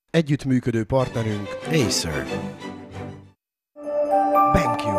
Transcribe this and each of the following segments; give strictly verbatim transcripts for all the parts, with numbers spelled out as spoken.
Együttműködő partnerünk Acer. BenQ.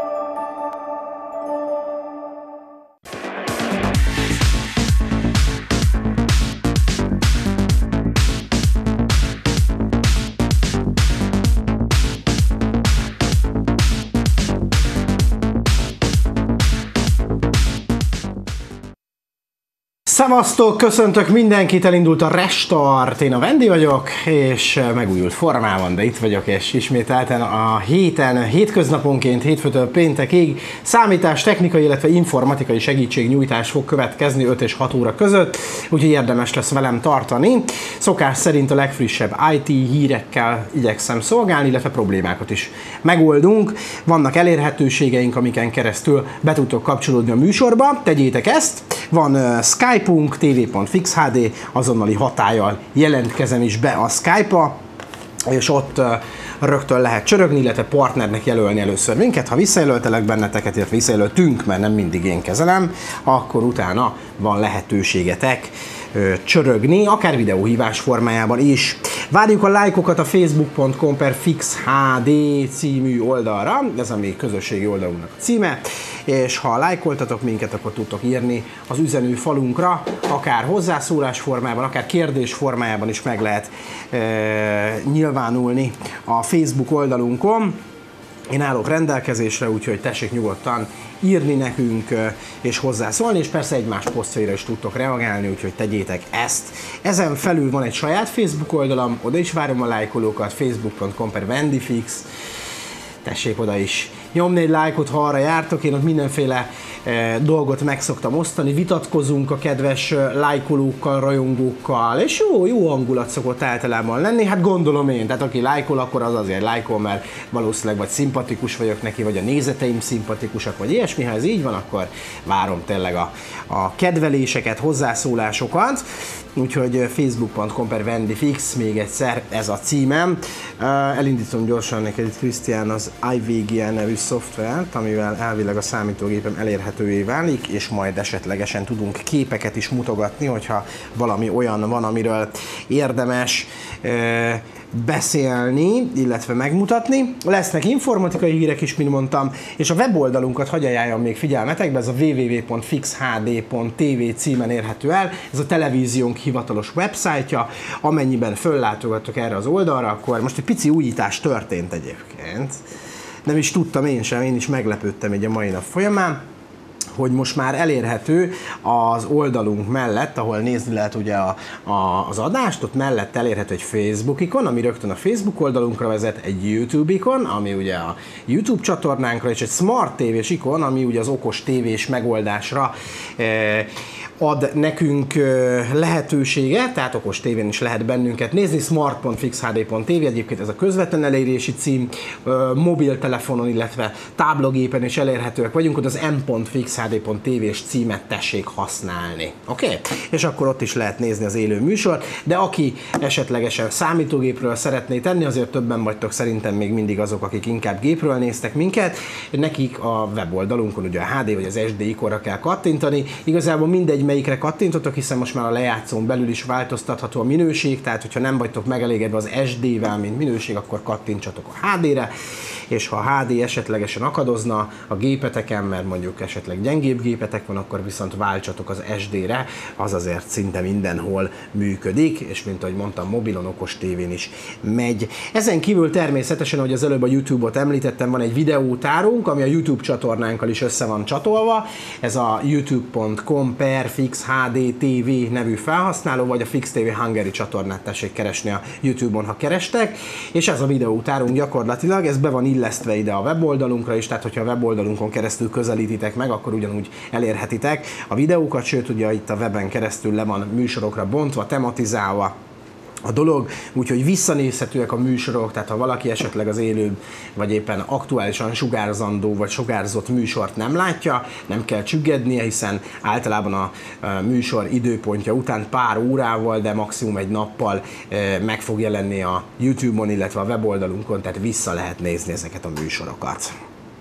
Szevasztok, köszöntök mindenkit, elindult a Restart, én a Vendi vagyok, és megújult formában, de itt vagyok, és ismételten a héten, hétköznaponként, hétfőtől péntekig számítás, technikai, illetve informatikai segítségnyújtás fog következni öt és hat óra között, úgyhogy érdemes lesz velem tartani. Szokás szerint a legfrissebb i té hírekkel igyekszem szolgálni, illetve problémákat is megoldunk. Vannak elérhetőségeink, amiken keresztül be tudtok kapcsolódni a műsorba, tegyétek ezt. Van uh, Skype-unk, tv pont fix h d, azonnali hatállyal jelentkezem is be a Skype-a, és ott uh, rögtön lehet csörögni, illetve partnernek jelölni először minket. Ha visszajelöltelek benneteket, illetve visszajelöltünk, mert nem mindig én kezelem, akkor utána van lehetőségetek uh, csörögni, akár videóhívás formájában is. Várjuk a lájkokat a facebook pont com per fix h d című oldalra, ez a mi közösségi oldalunknak a címe, és ha lájkoltatok minket, akkor tudtok írni az üzenő falunkra, akár hozzászólás formában, akár kérdés formájában is meg lehet e, nyilvánulni a Facebook oldalunkon. Én állok rendelkezésre, úgyhogy tessék nyugodtan írni nekünk és hozzászólni, és persze egymás posztjaira is tudtok reagálni, úgyhogy tegyétek ezt. Ezen felül van egy saját Facebook oldalam, oda is várom a lájkolókat, facebook pont com per vendifix. Tessék oda is nyomni egy lájkot, ha arra jártok, én ott mindenféle e, dolgot meg szoktam osztani, vitatkozunk a kedves lájkolókkal, rajongókkal, és jó, jó hangulat szokott általában lenni, hát gondolom én, tehát aki lájkol, akkor az azért lájkol, mert valószínűleg vagy szimpatikus vagyok neki, vagy a nézeteim szimpatikusak, vagy ilyesmi, ha ez így van, akkor várom tényleg a, a kedveléseket, hozzászólásokat. Úgyhogy facebook pont com per vendifix, még egyszer ez a címem. Elindítom gyorsan neked itt, Krisztián, az i vé gé en nevű szoftvert, amivel elvileg a számítógépem elérhetővé válik, és majd esetlegesen tudunk képeket is mutogatni, hogyha valami olyan van, amiről érdemes beszélni, illetve megmutatni. Lesznek informatikai hírek is, mint mondtam, és a weboldalunkat hadd ajánljam még figyelmetekbe, ez a double-u double-u double-u pont fix h d pont t v címen érhető el. Ez a televíziónk hivatalos websájtja. Amennyiben föllátogattok erre az oldalra, akkor most egy pici újítás történt egyébként. Nem is tudtam én sem, én is meglepődtem egy a mai nap folyamán, hogy most már elérhető az oldalunk mellett, ahol nézni lehet ugye a, a, az adást, ott mellett elérhető egy Facebook ikon, ami rögtön a Facebook oldalunkra vezet, egy YouTube ikon, ami ugye a YouTube csatornánkra, és egy Smart tévés ikon, ami ugye az okos tévés megoldásra eh, ad nekünk lehetőséget, tehát okos tévén is lehet bennünket nézni, smart pont fix h d pont t v, egyébként ez a közvetlen elérési cím, mobiltelefonon, illetve táblagépen is elérhetőek vagyunk, ott az m pont fix h d pont t v-s címet tessék használni. Oké? Okay? És akkor ott is lehet nézni az élő műsort, de aki esetlegesen számítógépről szeretné tenni, azért többen vagytok szerintem még mindig azok, akik inkább gépről néztek minket, nekik a weboldalunkon ugye a há dé vagy az es dé ikonra kell kattintani, igazából mindegy melyikre kattintotok, hiszen most már a lejátszón belül is változtatható a minőség, tehát hogyha nem vagytok megelégedve az es dé-vel, mint minőség, akkor kattintsatok a há dé-re, és ha a há dé esetlegesen akadozna a gépeteken, mert mondjuk esetleg gyengébb gépetek van, akkor viszont váltsatok az es dé-re, az azért szinte mindenhol működik, és mint ahogy mondtam, mobilon, okos tévén is megy. Ezen kívül természetesen, ahogy az előbb a YouTube-ot említettem, van egy videótárunk, ami a YouTube csatornánkkal is össze van csatolva, ez a youtube pont com per fix h d t v nevű felhasználó, vagy a Fix té vé Hungary csatornát tessék keresni a YouTube-on, ha kerestek, és ez a videótárunk gyakorlatilag, ez be van illesztve ide a weboldalunkra is, tehát hogyha a weboldalunkon keresztül közelítitek meg, akkor ugyanúgy elérhetitek a videókat, sőt ugye itt a weben keresztül le van műsorokra bontva, tematizálva a dolog, úgyhogy visszanézhetőek a műsorok, tehát ha valaki esetleg az élő, vagy éppen aktuálisan sugárzandó, vagy sugárzott műsort nem látja, nem kell csüggednie, hiszen általában a műsor időpontja után pár órával, de maximum egy nappal meg fog jelenni a YouTube-on, illetve a weboldalunkon, tehát vissza lehet nézni ezeket a műsorokat.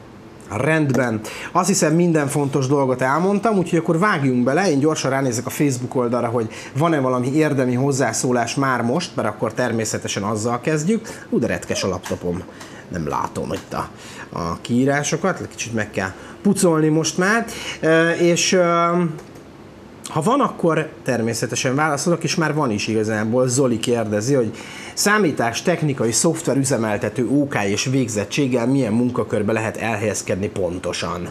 Rendben. Azt hiszem minden fontos dolgot elmondtam, úgyhogy akkor vágjunk bele. Én gyorsan ránézek a Facebook oldalra, hogy van-e valami érdemi hozzászólás már most, mert akkor természetesen azzal kezdjük. Ú, de retkes a laptopom. Nem látom itt a, a kiírásokat, kicsit meg kell pucolni most már. E, és e, ha van, akkor természetesen válaszolok, és már van is igazából. Zoli kérdezi, hogy számítástechnikai szoftver üzemeltető ó ká és végzettséggel milyen munkakörbe lehet elhelyezkedni pontosan?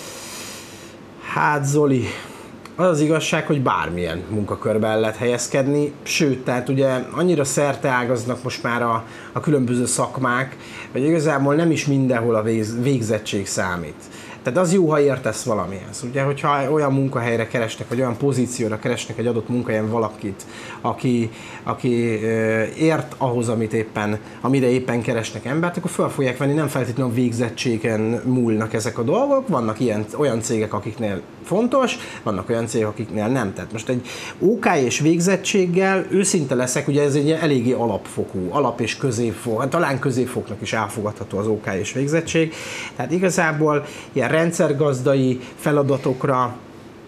Hát Zoli, az az igazság, hogy bármilyen munkakörbe el lehet helyezkedni, sőt, tehát ugye annyira szerteágaznak most már a, a különböző szakmák, hogy igazából nem is mindenhol a végzettség számít. Tehát az jó, ha értesz valamihez. Ugye, hogyha olyan munkahelyre keresnek, vagy olyan pozícióra keresnek egy adott munkahelyen valakit, aki, aki ért ahhoz, amit éppen, amire éppen keresnek embert, akkor fel fogják venni, nem feltétlenül a végzettségen múlnak ezek a dolgok. Vannak ilyen, olyan cégek, akiknél fontos, vannak olyan cégek, akiknél nem. Tehát most egy ó ká és végzettséggel őszinte leszek, ugye ez egy eléggé alapfokú, alap és középfok, talán középfoknak is elfogadható az ó ká és végzettség. Tehát igazából ilyen rendszergazdai feladatokra,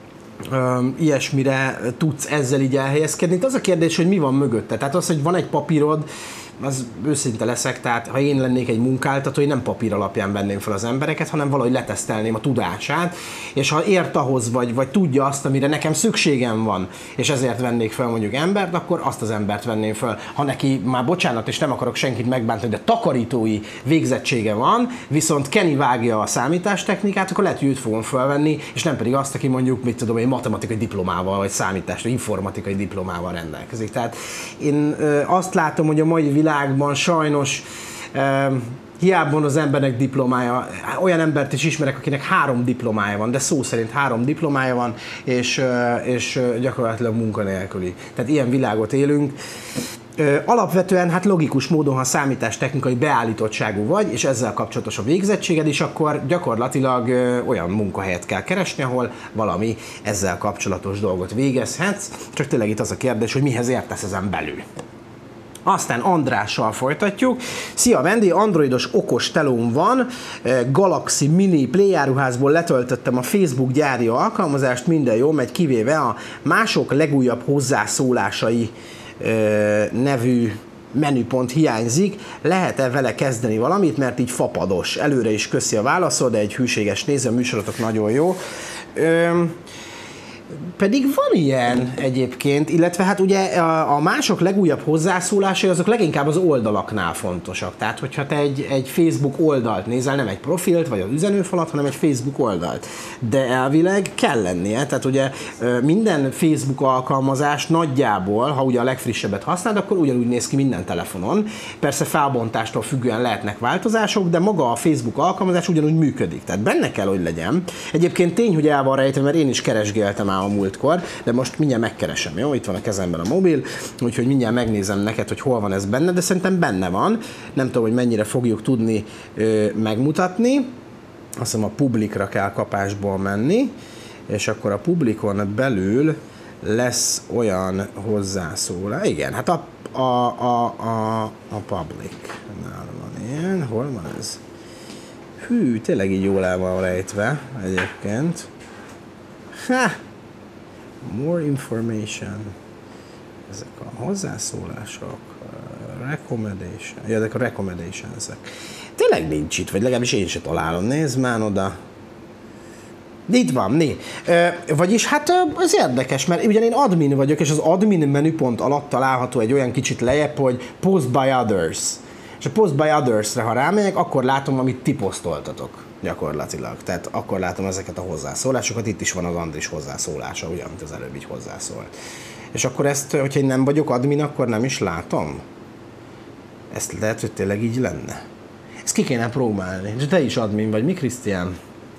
Öm, ilyesmire tudsz ezzel így elhelyezkedni. Itt az a kérdés, hogy mi van mögötte. Tehát az, hogy van egy papírod, az őszinte leszek, tehát ha én lennék egy munkáltató, én nem papír alapján venném fel az embereket, hanem valahogy letesztelném a tudását, és ha ért ahhoz, vagy, vagy tudja azt, amire nekem szükségem van, és ezért vennék fel mondjuk embert, akkor azt az embert venném fel. Ha neki, már bocsánat, és nem akarok senkit megbántani, de takarítói végzettsége van, viszont Kenny vágja a számítástechnikát, akkor lehet, hogy őt fogom felvenni, és nem pedig azt, aki mondjuk, mit tudom, egy matematikai diplomával, vagy számítás, vagy informatikai diplomával rendelkezik. Tehát én ö, azt látom, hogy a mai világ világban sajnos eh, hiába van az embernek diplomája, olyan embert is ismerek, akinek három diplomája van, de szó szerint három diplomája van, és, eh, és gyakorlatilag munkanélküli. Tehát ilyen világot élünk. Eh, alapvetően hát logikus módon, ha számítástechnikai beállítottságú vagy, és ezzel kapcsolatos a végzettséged is, akkor gyakorlatilag eh, olyan munkahelyet kell keresni, ahol valami ezzel kapcsolatos dolgot végezhetsz. Csak tényleg itt az a kérdés, hogy mihez értesz ezen belül. Aztán Andrással folytatjuk. Szia Vendi, androidos okos telóm van, Galaxy Mini Play áruházból letöltöttem a Facebook gyári alkalmazást, minden jó megy, kivéve a mások legújabb hozzászólásai nevű menüpont hiányzik. Lehet-e vele kezdeni valamit, mert így fapados. Előre is köszi a válaszod, de egy hűséges néző, a műsorotok nagyon jó. Öm, Pedig van ilyen egyébként, illetve hát ugye a mások legújabb hozzászólásai azok leginkább az oldalaknál fontosak. Tehát, hogyha te egy, egy Facebook oldalt nézel, nem egy profilt vagy az üzenőfalat, hanem egy Facebook oldalt. De elvileg kell lennie, tehát ugye minden Facebook alkalmazás nagyjából, ha ugye a legfrissebbet használod, akkor ugyanúgy néz ki minden telefonon. Persze felbontástól függően lehetnek változások, de maga a Facebook alkalmazás ugyanúgy működik. Tehát benne kell, hogy legyen. Egyébként tény, hogy el van rejtve, mert én is keresgéltem a múltkor, de most mindjárt megkeresem, jó? Itt van a kezemben a mobil, úgyhogy mindjárt megnézem neked, hogy hol van ez benne, de szerintem benne van. Nem tudom, hogy mennyire fogjuk tudni ö, megmutatni. Azt hiszem a publikra kell kapásból menni, és akkor a publikon belül lesz olyan hozzászólás. Igen, hát a, a, a, a, a public-nál van ilyen. Hol van ez? Hű, tényleg így jól el van rejtve egyébként. Ha! More information. Ezek a hozzászólások, a recommendation. Ja, ezek a recommendation ezek. Tényleg nincs itt, vagy legalábbis én se találom. Nézd már oda. Itt van, né. Vagyis hát ez érdekes, mert ugyan én admin vagyok, és az admin menüpont alatt található egy olyan kicsit lejjebb, hogy post by others. És a post by others-re, ha rámegyek, akkor látom, amit ti posztoltatok. Gyakorlatilag. Tehát akkor látom ezeket a hozzászólásokat, itt is van az Andris hozzászólása, ugye, amit az előbb így hozzászólt. És akkor ezt, hogyha én nem vagyok admin, akkor nem is látom? Ezt lehet, hogy tényleg így lenne. Ezt ki kéne próbálni. És te is admin vagy, mi Krisztián?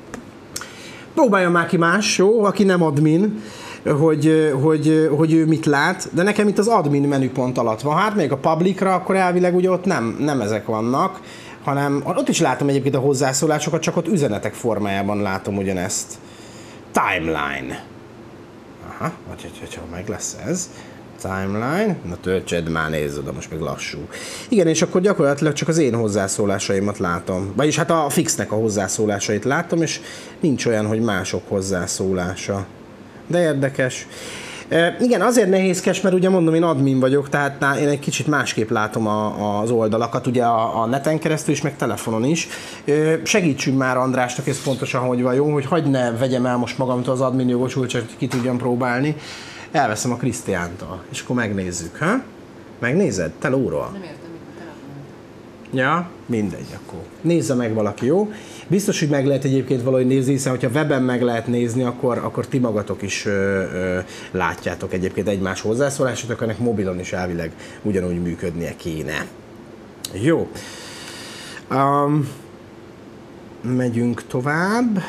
Próbálja már ki más, jó, aki nem admin, hogy, hogy, hogy ő mit lát, de nekem itt az admin menüpont alatt van. Hát még a publicra, akkor elvileg ugye ott nem, nem ezek vannak, hanem ott is látom egyébként a hozzászólásokat, csak ott üzenetek formájában látom ugyanezt. Timeline. Aha, vagy hogyha meg lesz ez. Timeline, na töltsed már, nézd oda, most meg lassú. Igen, és akkor gyakorlatilag csak az én hozzászólásaimat látom. Vagyis hát a Fixnek a hozzászólásait látom, és nincs olyan, hogy mások hozzászólása. De érdekes. E, igen, azért nehézkes, mert ugye mondom, én admin vagyok, tehát én egy kicsit másképp látom a, az oldalakat, ugye a, a neten keresztül is, meg telefonon is. E, segítsünk már Andrásnak, ez pontosan hogy van jó, hogy hagyd ne vegyem el most magamtól az admin jogosultságot, hogy ki tudjam próbálni. Elveszem a Krisztiántól, és akkor megnézzük, ha? Megnézed? Te lóról? Nem értem, mikor telefonon. Ja, mindegy, akkor nézze meg valaki, jó? Biztos, hogy meg lehet egyébként valahogy nézni, hiszen hogyha weben meg lehet nézni, akkor, akkor ti magatok is ö, ö, látjátok egyébként egymás hozzászólását, ennek mobilon is elvileg ugyanúgy működnie kéne. Jó. Um, megyünk tovább.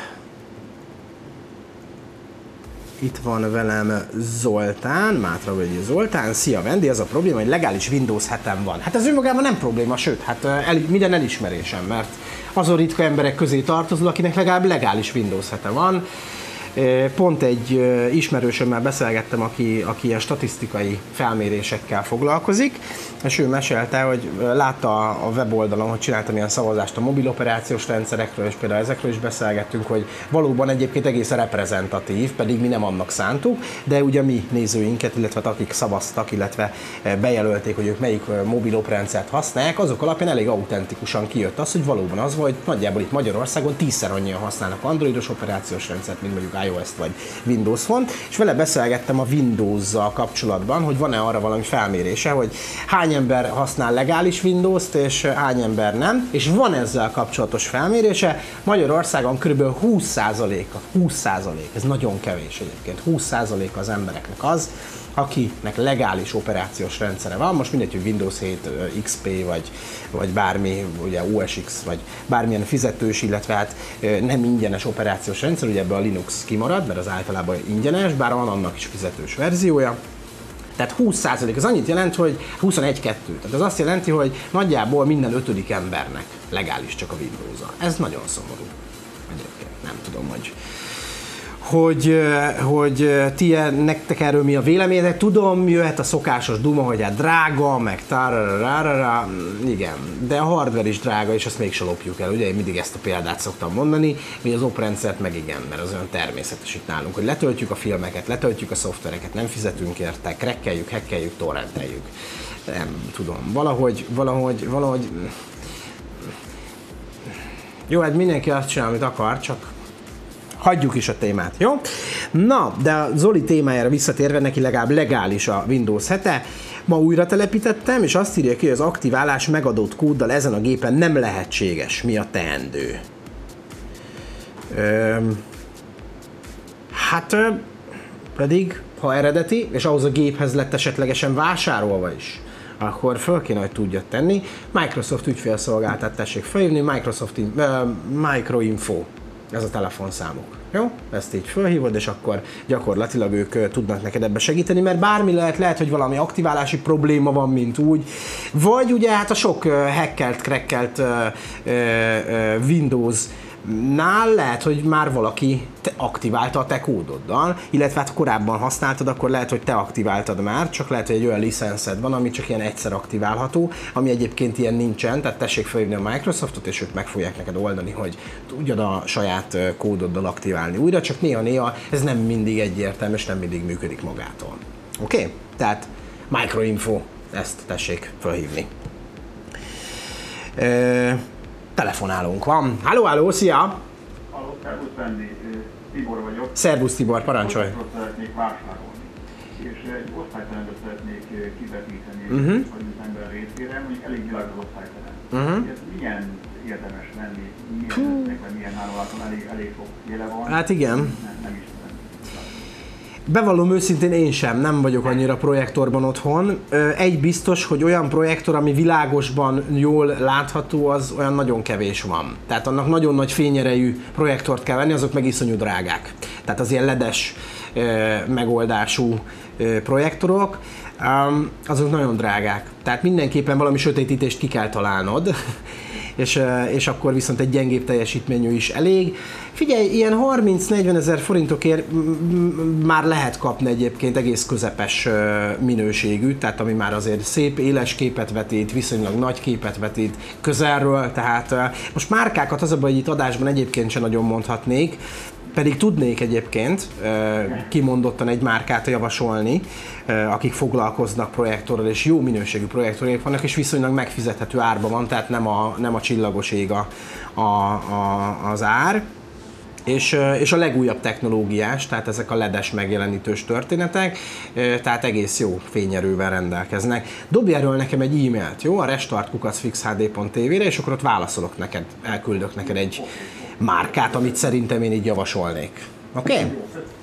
Itt van velem Zoltán, Mátravölgyi Zoltán. Szia Vendi, az a probléma, hogy legális Windows hetem van. Hát ez önmagában nem probléma, sőt, hát el, minden elismerésem, mert azon ritka emberek közé tartozol, akinek legalább legális Windows hete van. Pont egy ismerősömmel beszélgettem, aki, aki ilyen statisztikai felmérésekkel foglalkozik, és ő mesélte, hogy látta a weboldalon, hogy csináltam ilyen szavazást a mobil operációs rendszerekről, és például ezekről is beszélgettünk, hogy valóban egyébként egészen reprezentatív, pedig mi nem annak szántuk, de ugye mi nézőinket, illetve akik szavaztak, illetve bejelölték, hogy ők melyik mobil operárendszert használják, azok alapján elég autentikusan kijött az, hogy valóban az volt, hogy nagyjából itt Magyarországon tízszer annyian használnak androidos operációs rendszert, mint mondjuk iOS-t vagy Windows Phone, és vele beszélgettem a Windows-zal kapcsolatban, hogy van-e arra valami felmérése, hogy hány ember használ legális Windows-t, és hány ember nem, és van ezzel kapcsolatos felmérése. Magyarországon kb. húsz százaléka, húsz százalék, ez nagyon kevés egyébként, húsz százaléka az embereknek az, akinek legális operációs rendszere van, most mindegy, hogy Windows hét, iksz pé vagy, vagy bármi, ugye o es iksz, vagy bármilyen fizetős, illetve hát nem ingyenes operációs rendszer, ugye ebből a Linux kimarad, mert az általában ingyenes, bár van annak is fizetős verziója. Tehát húsz százalék, az annyit jelent, hogy huszonegy kettő. Tehát az azt jelenti, hogy nagyjából minden ötödik embernek legális csak a Windows-a. Ez nagyon szomorú. Egyébként nem tudom, hogy hogy, hogy ti, nektek erről mi a véleményetek. Tudom, jöhet a szokásos duma, hogy hát drága, meg tarararara, igen, de a hardware is drága, és azt mégsem lopjuk el, ugye én mindig ezt a példát szoktam mondani, hogy az oprendszert meg igen, mert az olyan természetes itt nálunk, hogy letöltjük a filmeket, letöltjük a szoftvereket, nem fizetünk érte, krekkeljük, hekkeljük, torrenteljük. Nem tudom, valahogy, valahogy, valahogy... Jó, hát mindenki azt csinál, amit akar, csak hagyjuk is a témát, jó? Na, de a Zoli témájára visszatérve, neki legalább legális a Windows hete. Ma újra telepítettem, és azt írja ki, hogy az aktiválás megadott kóddal ezen a gépen nem lehetséges. Mi a teendő? Öm, hát pedig, ha eredeti, és ahhoz a géphez lett esetlegesen vásárolva is, akkor föl kéne, hogy tudja tenni. Microsoft ügyfélszolgáltat tessék felhívni, Microsoft uh, Microinfo. Ez a telefonszámuk. Jó? Ezt így fölhívod, és akkor gyakorlatilag ők tudnak neked ebbe segíteni, mert bármi lehet, lehet, hogy valami aktiválási probléma van, mint úgy, vagy ugye hát a sok hackelt, crackelt Windows nál lehet, hogy már valaki te aktiválta a te kódoddal, illetve hát korábban használtad, akkor lehet, hogy te aktiváltad már, csak lehet, hogy egy olyan licenszed van, ami csak ilyen egyszer aktiválható, ami egyébként ilyen nincsen, tehát tessék felhívni a Microsoftot, és ők meg fogják neked oldani, hogy tudjad a saját kódoddal aktiválni újra, csak néha-néha ez nem mindig egyértelmű, és nem mindig működik magától. Oké? Okay? Tehát Microinfo, ezt tessék felhívni. E- Telefonálónk van. Halló, halló, szia! Halló, szervusz Fendi, Tibor vagyok. Szervusz Tibor, parancsolj! Osztályt szeretnék vásárolni, és egy osztályterembe szeretnék kivetíteni uh-huh. az ember részére, mondjuk elég világos osztályterem. Uh-huh. Ez milyen érdemes venni, milyen összegben, milyen állaton, elég, elég sok éle van. Hát igen. Nem, nem is tudom. Bevallom őszintén, én sem, nem vagyok annyira projektorban otthon. Egy biztos, hogy olyan projektor, ami világosban jól látható, az olyan nagyon kevés van. Tehát annak nagyon nagy fényerejű projektort kell venni, azok meg iszonyú drágák. Tehát az ilyen ledes megoldású projektorok. um, azok nagyon drágák. Tehát mindenképpen valami sötétítést ki kell találnod, és, és akkor viszont egy gyengébb teljesítményű is elég. Figyelj, ilyen harminc-negyven ezer forintokért már lehet kapni egyébként egész közepes minőségű, tehát ami már azért szép éles képet vetít, viszonylag nagy képet vetít közelről, tehát most márkákat az a baj, hogy itt adásban egyébként sem nagyon mondhatnék, pedig tudnék egyébként kimondottan egy márkát javasolni, akik foglalkoznak projektorral, és jó minőségű projektorok vannak, és viszonylag megfizethető árban van, tehát nem a, nem a csillagos ég a, a, a, az ár. És, és a legújabb technológiás, tehát ezek a ledes megjelenítős történetek, tehát egész jó fényerővel rendelkeznek. Dobj erről nekem egy e-mailt, jó? A restart kukac fix h d pont t v-re, és akkor ott válaszolok neked, elküldök neked egy márkát, amit szerintem én így javasolnék. Oké? Okay?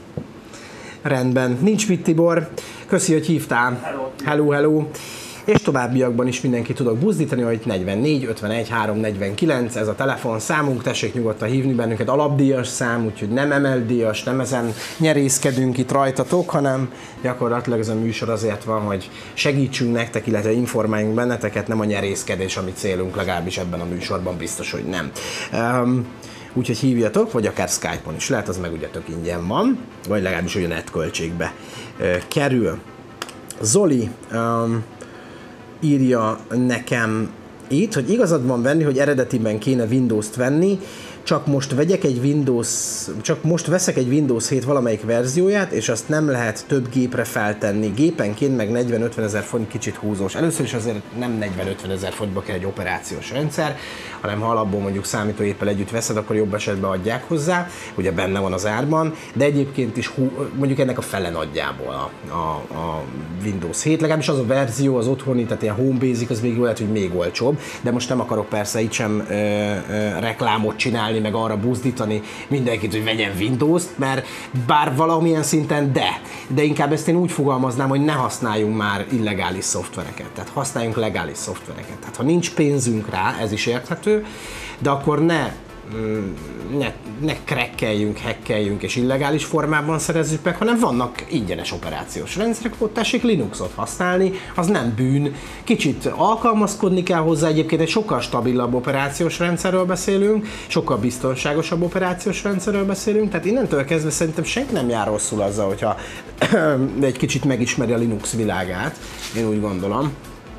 Rendben. Nincs mit, Tibor. Köszi, hogy hívtál. Hello. Hello, hello. És továbbiakban is mindenki tudok buzdítani, hogy negyvennégy ötvenegy három negyvenkilenc, ez a telefonszámunk, tessék nyugodtan hívni bennünket, alapdíjas szám, úgyhogy nem emeldíjas, nem ezen nyerészkedünk itt rajtatok, hanem gyakorlatilag ez a műsor azért van, hogy segítsünk nektek, illetve informáljunk benneteket, nem a nyerészkedés, ami célunk, legalábbis ebben a műsorban biztos, hogy nem. Um, Úgyhogy hívjatok, vagy akár Skype-on is lehet, az meg ugye tök ingyen van, vagy legalábbis olyan netköltségbe uh, kerül. Zoli um, írja nekem itt, hogy igazad van venni, hogy eredetiben kéne Windows-t venni, csak most vegyek egy Windows, csak most veszek egy Windows hét valamelyik verzióját, és azt nem lehet több gépre feltenni. Gépenként meg negyven-ötven ezer font kicsit húzós. Először is azért nem negyven-ötven ezer fontba kell egy operációs rendszer, hanem ha alapból mondjuk számítógéppel együtt veszed, akkor jobb esetben adják hozzá, ugye benne van az árban, de egyébként is hú, mondjuk ennek a fele nagyjából a, a, a Windows hét, legalábbis az a verzió, az otthoni, tehát ilyen Home Basic, az még jó lehet, hogy még olcsóbb, de most nem akarok persze itt sem ö, ö, reklámot csinálni, meg arra buzdítani mindenkit, hogy vegyen Windows-t, mert bár valamilyen szinten de, de inkább ezt én úgy fogalmaznám, hogy ne használjunk már illegális szoftvereket, tehát használjunk legális szoftvereket. Tehát ha nincs pénzünk rá, ez is érthető, de akkor ne ne, ne krekkeljünk, hackeljünk és illegális formában szerezzük meg, hanem vannak ingyenes operációs rendszerek, ott tessék Linuxot használni, az nem bűn. Kicsit alkalmazkodni kell hozzá, egyébként egy sokkal stabilabb operációs rendszerről beszélünk, sokkal biztonságosabb operációs rendszerről beszélünk, tehát innentől kezdve szerintem senki nem jár rosszul azzal, hogyha egy kicsit megismeri a Linux világát, én úgy gondolom.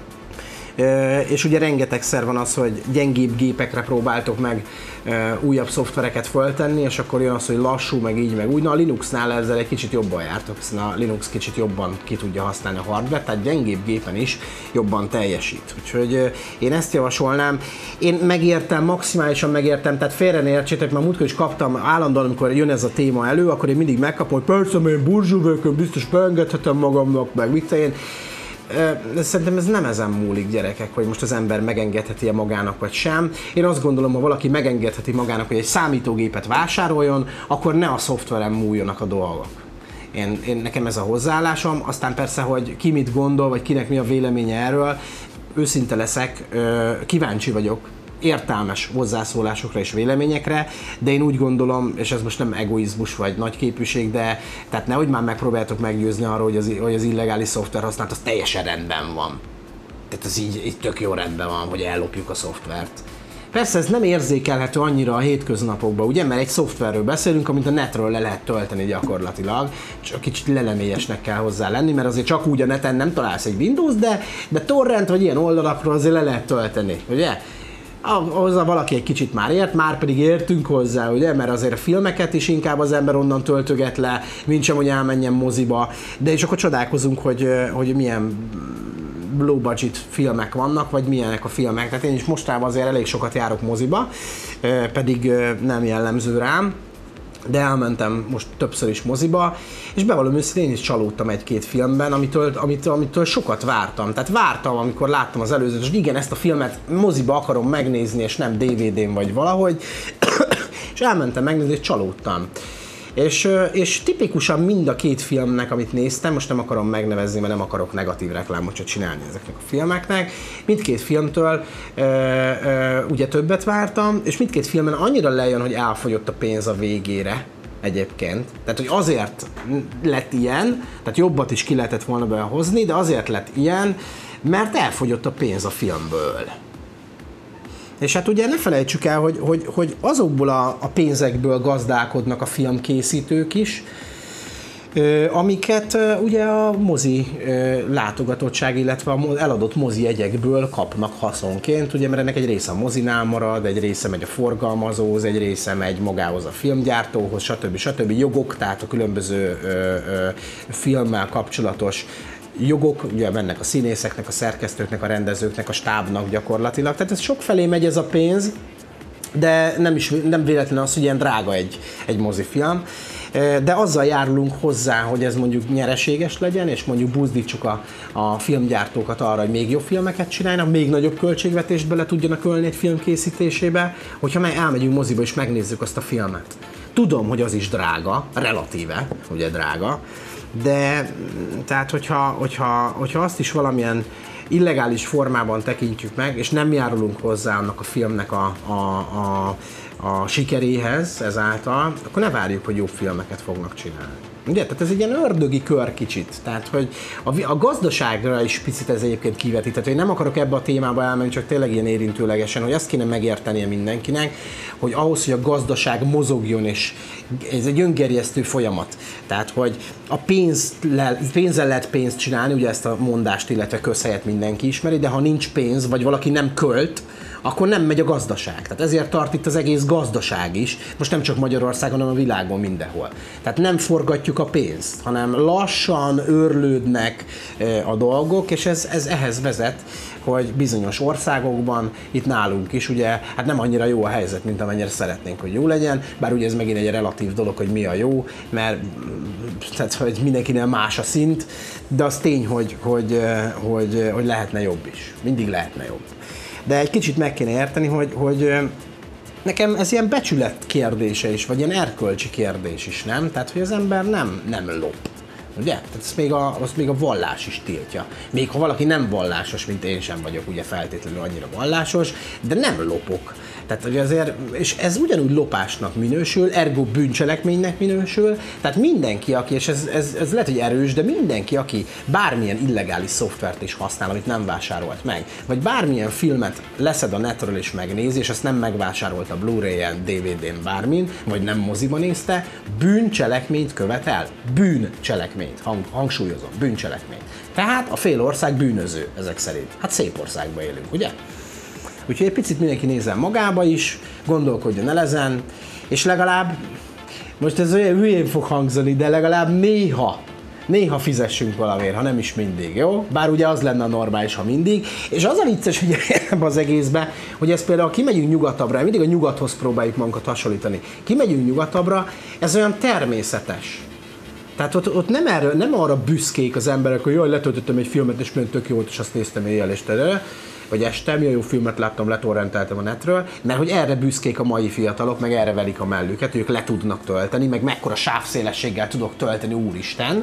És ugye rengetegszer van az, hogy gyengébb gépekre próbáltok meg újabb szoftvereket föltenni, és akkor jön az, hogy lassú, meg így, meg úgy. Na a Linuxnál ezzel egy kicsit jobban jártok, hiszen a Linux kicsit jobban ki tudja használni a hardware, tehát gyengébb gépen is jobban teljesít. Úgyhogy én ezt javasolnám. Én megértem, maximálisan megértem, tehát félre ne értsétek, mert múltkor is kaptam állandóan, amikor jön ez a téma elő, akkor én mindig megkapom, hogy persze, én burzsú vagyok, biztos beengedhetem magamnak, meg mit én. De szerintem ez nem ezen múlik, gyerekek, hogy most az ember megengedheti-e magának vagy sem. Én azt gondolom, ha valaki megengedheti magának, hogy egy számítógépet vásároljon, akkor ne a szoftveren múljanak a dolgok. Én, én, nekem ez a hozzáállásom, aztán persze, hogy ki mit gondol, vagy kinek mi a véleménye erről, őszinte leszek, kíváncsi vagyok értelmes hozzászólásokra és véleményekre, de én úgy gondolom, és ez most nem egoizmus vagy nagyképűség, de tehát nehogy már megpróbáltok meggyőzni arról, hogy az, hogy az illegális szoftver használat az teljesen rendben van. Tehát ez így, így tök jó rendben van, hogy ellopjuk a szoftvert. Persze ez nem érzékelhető annyira a hétköznapokban, ugye, mert egy szoftverről beszélünk, amit a netről le lehet tölteni gyakorlatilag, csak kicsit lelemélyesnek kell hozzá lenni, mert azért csak úgy a neten nem találsz egy Windows, de, de torrent vagy ilyen oldalakról azért le lehet tölteni, ugye? Hozzá valaki egy kicsit már ért, már pedig értünk hozzá, ugye, mert azért a filmeket is inkább az ember onnan töltöget le, mint sem, hogy elmenjen moziba, de és akkor csodálkozunk, hogy, hogy milyen low budget filmek vannak, vagy milyenek a filmek. Tehát én is mostában azért elég sokat járok moziba, pedig nem jellemző rám, de elmentem most többször is moziba, és bevallom őszintén, én is csalódtam egy-két filmben, amitől, amitől, amitől sokat vártam. Tehát vártam, amikor láttam az előzőt, és igen, ezt a filmet moziba akarom megnézni, és nem dé vé dén vagy valahogy, és elmentem megnézni, és csalódtam. És, és tipikusan mind a két filmnek, amit néztem, most nem akarom megnevezni, mert nem akarok negatív reklámot csak csinálni ezeknek a filmeknek, mindkét filmtől ö, ö, ugye többet vártam, és mindkét filmen annyira lejön, hogy elfogyott a pénz a végére, egyébként. Tehát, hogy azért lett ilyen, tehát jobbat is ki lehetett volna belőle hozni, de azért lett ilyen, mert elfogyott a pénz a filmből. És hát ugye ne felejtsük el, hogy, hogy, hogy azokból a, a pénzekből gazdálkodnak a filmkészítők is, amiket ugye a mozi látogatottság, illetve a eladott mozi jegyekből kapnak haszonként, ugye, mert ennek egy része a mozinál marad, egy része megy a forgalmazóhoz, egy része megy magához a filmgyártóhoz, stb. stb. Jogok, tehát a különböző ö, ö, filmmel kapcsolatos jogok, ugye mennek a színészeknek, a szerkesztőknek, a rendezőknek, a stábnak gyakorlatilag, tehát ez sokfelé megy ez a pénz, de nem, is, nem véletlenül az, hogy ilyen drága egy, egy mozifilm, de azzal járulunk hozzá, hogy ez mondjuk nyereséges legyen, és mondjuk buzdítsuk a, a filmgyártókat arra, hogy még jobb filmeket csináljanak, még nagyobb költségvetést bele tudjanak ölni egy film készítésébe, hogyha meg elmegyünk moziba és megnézzük azt a filmet. Tudom, hogy az is drága, relatíve, ugye drága, de tehát hogyha, hogyha, hogyha azt is valamilyen illegális formában tekintjük meg, és nem járulunk hozzá annak a filmnek a, a, a, a sikeréhez ezáltal, akkor ne várjuk, hogy jó filmeket fognak csinálni. Ugye? Tehát ez egy ilyen ördögi kör kicsit. Tehát, hogy a, a gazdaságra is picit ez egyébként kivetíthető. Én nem akarok ebbe a témába elmenni, csak tényleg ilyen érintőlegesen, hogy azt kéne megértenie mindenkinek, hogy ahhoz, hogy a gazdaság mozogjon, és ez egy öngerjesztő folyamat. Tehát, hogy a pénzzel, pénzzel lehet pénzt csinálni, ugye ezt a mondást, illetve közhelyet mindenki ismeri, de ha nincs pénz, vagy valaki nem költ, akkor nem megy a gazdaság. Tehát ezért tart itt az egész gazdaság is, most nem csak Magyarországon, hanem a világon mindenhol. Tehát nem forgatjuk a pénzt, hanem lassan őrlődnek a dolgok, és ez, ez ehhez vezet, hogy bizonyos országokban, itt nálunk is, ugye, hát nem annyira jó a helyzet, mint amennyire szeretnénk, hogy jó legyen, bár ugye ez megint egy relatív dolog, hogy mi a jó, mert tehát, hogy mindenkinél más a szint, de az tény, hogy, hogy, hogy, hogy lehetne jobb is. Mindig lehetne jobb. De egy kicsit meg kéne érteni, hogy, hogy nekem ez ilyen becsület kérdése is, vagy ilyen erkölcsi kérdés is, nem? Tehát, hogy az ember nem, nem lop. Ugye? Tehát ezt még, a, azt még a vallás is tiltja. Még ha valaki nem vallásos, mint én sem vagyok ugye feltétlenül annyira vallásos, de nem lopok. Tehát, hogy azért, és ez ugyanúgy lopásnak minősül, ergo bűncselekménynek minősül, tehát mindenki, aki, és ez, ez, ez lehet, hogy erős, de mindenki, aki bármilyen illegális szoftvert is használ, amit nem vásárolt meg, vagy bármilyen filmet leszed a netről és megnézi, és ezt nem megvásárolt a Blu-ray-en, dé vé dén, bármin, vagy nem moziba nézte, bűncselekményt követel. Bűncselekményt, hang, hangsúlyozom, bűncselekményt. Tehát a fél ország bűnöző ezek szerint. Hát szép országban élünk, ugye? Úgyhogy egy picit mindenki nézzen magába is, gondolkodjon el ezen, és legalább, most ez olyan hülyén fog hangzani, de legalább néha, néha fizessünk valamiért, ha nem is mindig, jó? Bár ugye az lenne a normális, ha mindig. És az a vicces, hogy ebben az egészben, hogy ez például kimegyünk nyugatabbra, mindig a nyugathoz próbáljuk magunkat hasonlítani. Kimegyünk nyugatabbra, ez olyan természetes. Tehát ott, ott nem, erről, nem arra büszkék az emberek, hogy jaj, letöltöttem egy filmet, és minden tök jó volt, és azt néztem éjjel, és te, vagy este, milyen jó filmet láttam, letorrenteltem a netről, mert hogy erre büszkék a mai fiatalok, meg erre velik a mellüket, hogy ők le tudnak tölteni, meg mekkora sávszélességgel tudok tölteni, úristen.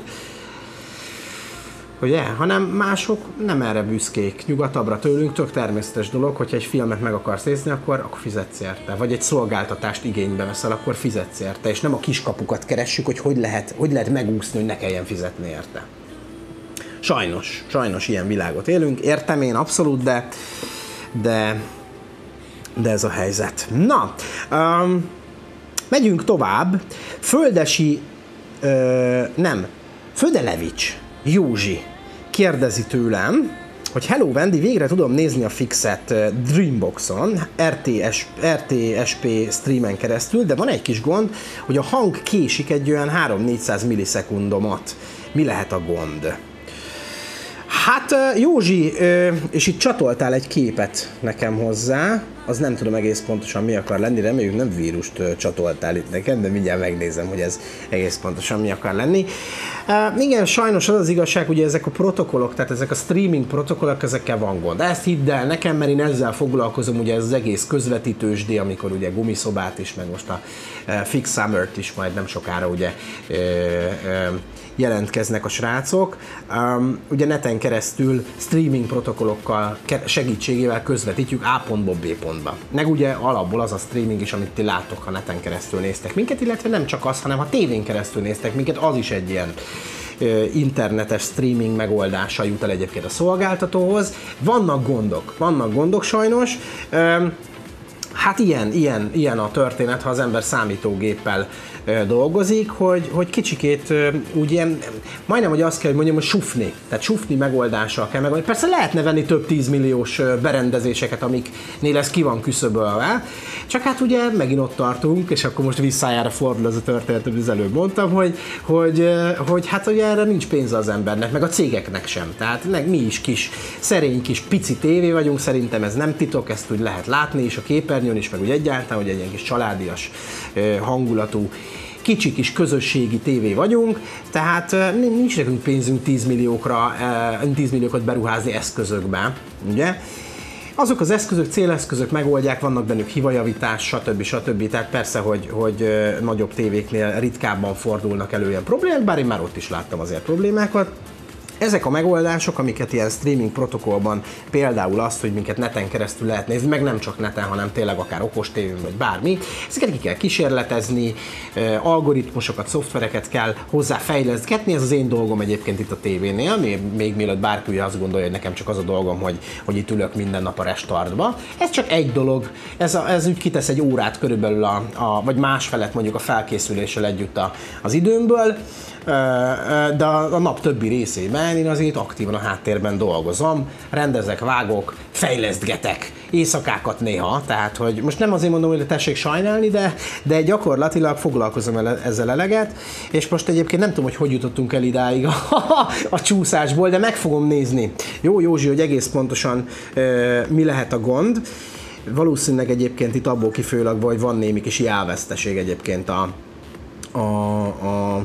Ugye? Hanem mások nem erre büszkék, nyugatabbra tőlünk, tök természetes dolog, hogyha egy filmet meg akarsz nézni, akkor, akkor fizetsz érte. Vagy egy szolgáltatást igénybe veszel, akkor fizetsz érte. És nem a kiskapukat keressük, hogy hogy lehet, hogy lehet megúszni, hogy ne kelljen fizetni érte. Sajnos, sajnos ilyen világot élünk, értem én abszolút, de, de, de ez a helyzet. Na, um, megyünk tovább. Földesi, uh, nem, Födelevics Józsi kérdezi tőlem, hogy hello Vendi, végre tudom nézni a Fixet Dreamboxon, er té es pé streamen keresztül, de van egy kis gond, hogy a hang késik egy olyan három-négyszáz millisekundomot. Mi lehet a gond? Hát Józsi, és itt csatoltál egy képet nekem hozzá, az nem tudom egész pontosan mi akar lenni, reméljük nem vírust csatoltál itt nekem, de mindjárt megnézem, hogy ez egész pontosan mi akar lenni. Uh, igen, sajnos az az igazság, hogy ezek a protokollok, tehát ezek a streaming protokollok, ezekkel van gond. Ezt hidd el nekem, mert én ezzel foglalkozom, ugye ez az egész közvetítősdé, amikor ugye Gumiszobát is, meg most a uh, Fix Summert is majd nem sokára ugye uh, uh, jelentkeznek a srácok. Um, ugye neten keresztül streaming protokollokkal segítségével közvetítjük a pont bob b pont középpontba. Meg ugye alapból az a streaming is, amit ti láttok, ha neten keresztül néztek minket, illetve nem csak az, hanem ha tévén keresztül néztek minket, az is egy ilyen internetes streaming megoldása jut el egyébként a szolgáltatóhoz. Vannak gondok, vannak gondok sajnos. Hát ilyen, ilyen, ilyen a történet, ha az ember számítógéppel dolgozik, hogy, hogy kicsikét úgy ilyen, majdnem, hogy azt kell, hogy mondjam, hogy sufni, tehát sufni megoldással kell megoldani. Persze lehetne venni több tízmilliós berendezéseket, amiknél ez ki van küszöbölve, csak hát ugye megint ott tartunk, és akkor most visszájára fordul ez a történet, amit az előbb mondtam, hogy, hogy, hogy hát ugye erre nincs pénze az embernek, meg a cégeknek sem. Tehát meg mi is kis, szerény kis pici tévé vagyunk, szerintem ez nem titok, ezt úgy lehet látni is a képernyőn is, meg úgy egyáltalán, hogy egy ilyen kis családias hangulatú kicsi kis közösségi tévé vagyunk, tehát nincs nekünk pénzünk tíz milliókra, tíz milliókat beruházni eszközökbe, ugye? Azok az eszközök, céleszközök megoldják, vannak bennük hibajavítás, stb. stb. Tehát persze, hogy, hogy nagyobb tévéknél ritkábban fordulnak elő ilyen problémák, bár én már ott is láttam azért problémákat. Ezek a megoldások, amiket ilyen streaming protokollban, például azt, hogy minket neten keresztül lehet nézni, meg nem csak neten, hanem tényleg akár okostévén vagy bármi, ezeket ki kell kísérletezni, algoritmusokat, szoftvereket kell hozzá fejlesztgetni, ez az én dolgom egyébként itt a tévénél, még, még mielőtt bárki ugye azt gondolja, hogy nekem csak az a dolgom, hogy, hogy itt ülök minden nap a restartba. Ez csak egy dolog, ez, a, ez úgy kitesz egy órát körülbelül, a, a, vagy másfelet mondjuk a felkészüléssel együtt a, az időmből, de a nap többi részében én azért aktívan a háttérben dolgozom, rendezek, vágok, fejlesztgetek, éjszakákat néha, tehát hogy most nem azért mondom, hogy tessék sajnálni, de, de gyakorlatilag foglalkozom ezzel eleget, és most egyébként nem tudom, hogy hogy jutottunk el idáig a, a, a csúszásból, de meg fogom nézni. Jó, Józsi, hogy egész pontosan mi lehet a gond. Valószínűleg egyébként itt abból kifolyólag, hogy van némi kis jelveszteség egyébként a, a, a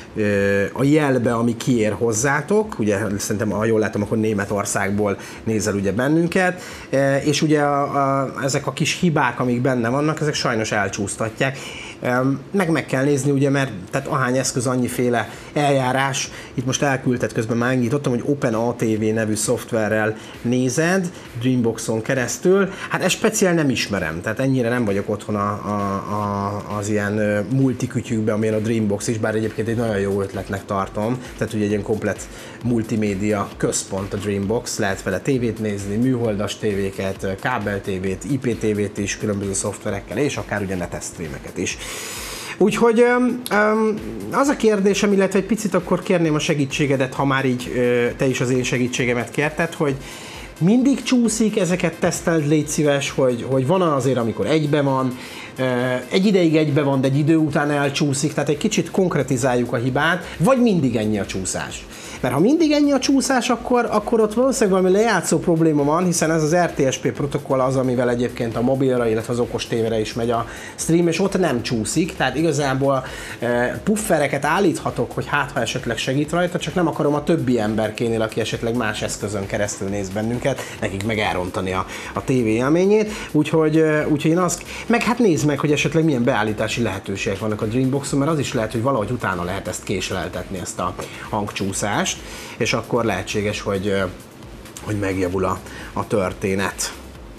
a jelbe, ami kiér hozzátok, ugye szerintem, ha jól látom, akkor Németországból nézel ugye bennünket, és ugye a, a, ezek a kis hibák, amik benne vannak, ezek sajnos elcsúsztatják. Meg meg kell nézni, ugye, mert tehát ahány eszköz, annyiféle eljárás. Itt most elküldted, közben már megnyitottam, hogy OpenATV nevű szoftverrel nézed, Dreamboxon keresztül. Hát ezt speciál nem ismerem, tehát ennyire nem vagyok otthon a, a, a, az ilyen multikütyükben, amilyen a Dreambox is, bár egyébként egy nagyon jó ötletnek tartom. Tehát ugye egy ilyen komplett multimédia központ a Dreambox, lehet vele tévét nézni, műholdas tévéket, kábel tévét, I P tévét is, különböző szoftverekkel, és akár ugye netes streameket is. Úgyhogy az a kérdésem, illetve egy picit akkor kérném a segítségedet, ha már így te is az én segítségemet kérted, hogy mindig csúszik, ezeket teszteld, légy szíves, hogy, hogy van azért, amikor egybe van, egy ideig egybe van, de egy idő után elcsúszik, tehát egy kicsit konkretizáljuk a hibát, vagy mindig ennyi a csúszás. Mert ha mindig ennyi a csúszás, akkor, akkor ott valószínűleg valami lejátszó probléma van, hiszen ez az R T S P protokoll az, amivel egyébként a mobilra, illetve az okos tévére is megy a stream, és ott nem csúszik, tehát igazából e, puffereket állíthatok, hogy hát ha esetleg segít rajta, csak nem akarom a többi emberkénél, aki esetleg más eszközön keresztül néz bennünket, nekik meg elrontani a, a tévé élményét, úgyhogy, úgyhogy én azt, meg hát nézd meg, hogy esetleg milyen beállítási lehetőségek vannak a Dreamboxon, mert az is lehet, hogy valahogy utána lehet ezt késleltetni, ezt a hangcsúszást, és akkor lehetséges, hogy, hogy megjavul a, a történet.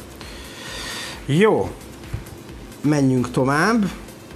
Jó, menjünk tovább.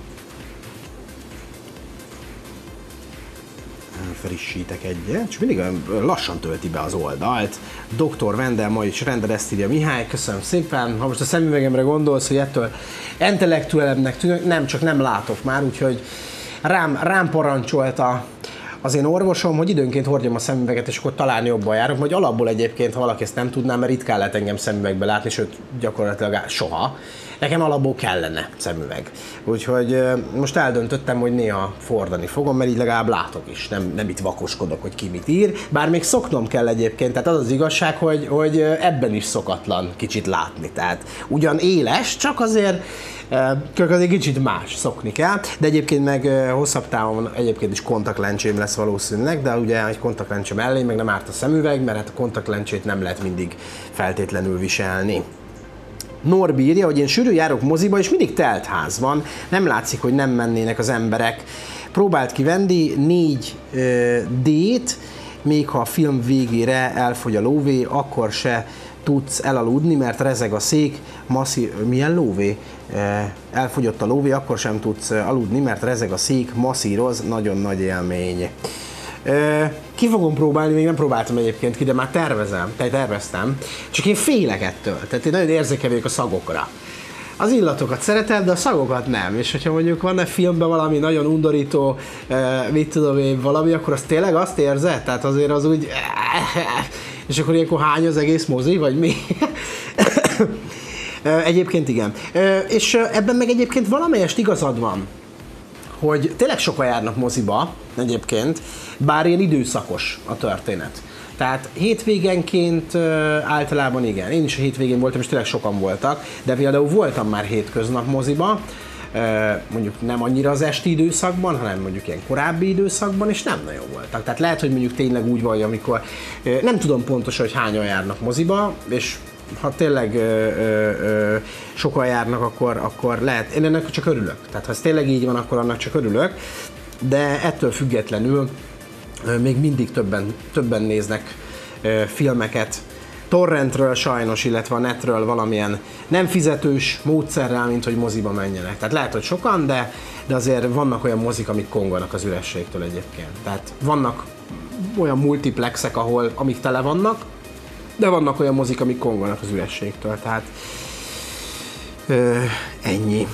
Frissítek egyet, és mindig lassan tölti be az oldalt. doktor Vendel ma is rendel, ezt írja Mihály, köszönöm szépen. Ha most a szemüvegemre gondolsz, hogy ettől intellektuálebbnek tűnök, nem, csak nem látok már, úgyhogy rám, rám parancsolt a az én orvosom, hogy időnként hordjam a szemüveget, és akkor talán jobban járok, vagy alapból egyébként, ha valaki ezt nem tudná, mert ritkán lehet engem szemüvegbe látni, sőt gyakorlatilag soha. Nekem alapból kellene szemüveg. Úgyhogy most eldöntöttem, hogy néha fordani fogom, mert így legalább látok is, nem, nem itt vakoskodok, hogy ki mit ír. Bár még szoknom kell egyébként, tehát az az igazság, hogy, hogy ebben is szokatlan kicsit látni. Tehát ugyan éles, csak azért csak azért kicsit más, szokni kell, de egyébként meg hosszabb távon egyébként is kontaktlencsém lesz valószínűleg, de ugye egy kontaktlencse mellé meg nem árt a szemüveg, mert hát a kontaktlencsét nem lehet mindig feltétlenül viselni. Norbi írja, hogy én sűrűn járok moziba, és mindig telt ház van, nem látszik, hogy nem mennének az emberek. Próbált kivenni négy dét, még ha a film végére elfogy a lóvé, akkor se tudsz elaludni, mert rezeg a szék, masszír... milyen lóvé? Elfogyott a lóvé, akkor sem tudsz aludni, mert rezeg a szék, masszíroz, nagyon nagy élmény. Ki fogom próbálni, még nem próbáltam egyébként ki, de már tervezem, tehát terveztem, csak én félek ettől, tehát én nagyon érzékeny vagyok a szagokra. Az illatokat szeretem, de a szagokat nem, és hogyha mondjuk van egy filmben valami nagyon undorító, mit tudom én, valami, akkor az tényleg azt érzed? Tehát azért az úgy... És akkor ilyenkor hány az egész mozi, vagy mi? Egyébként igen. És ebben meg egyébként valamelyest igazad van, hogy tényleg sokan járnak moziba egyébként, bár ilyen időszakos a történet. Tehát hétvégenként általában igen, én is a hétvégén voltam, és tényleg sokan voltak, de például voltam már hétköznap moziba, mondjuk nem annyira az esti időszakban, hanem mondjuk ilyen korábbi időszakban, és nem nagyon voltak. Tehát lehet, hogy mondjuk tényleg úgy vagy, amikor nem tudom pontosan, hogy hányan járnak moziba, és ha tényleg ö, ö, ö, sokan járnak, akkor, akkor lehet. Én ennek csak örülök. Tehát ha ez tényleg így van, akkor annak csak örülök. De ettől függetlenül ö, még mindig többen, többen néznek ö, filmeket torrentről sajnos, illetve a netről valamilyen nem fizetős módszerrel, mint hogy moziba menjenek. Tehát lehet, hogy sokan, de, de azért vannak olyan mozik, amik konganak az ürességtől egyébként. Tehát vannak olyan multiplexek, ahol amik tele vannak, de vannak olyan mozik, amik konganak az ürességtől, tehát ö, ennyi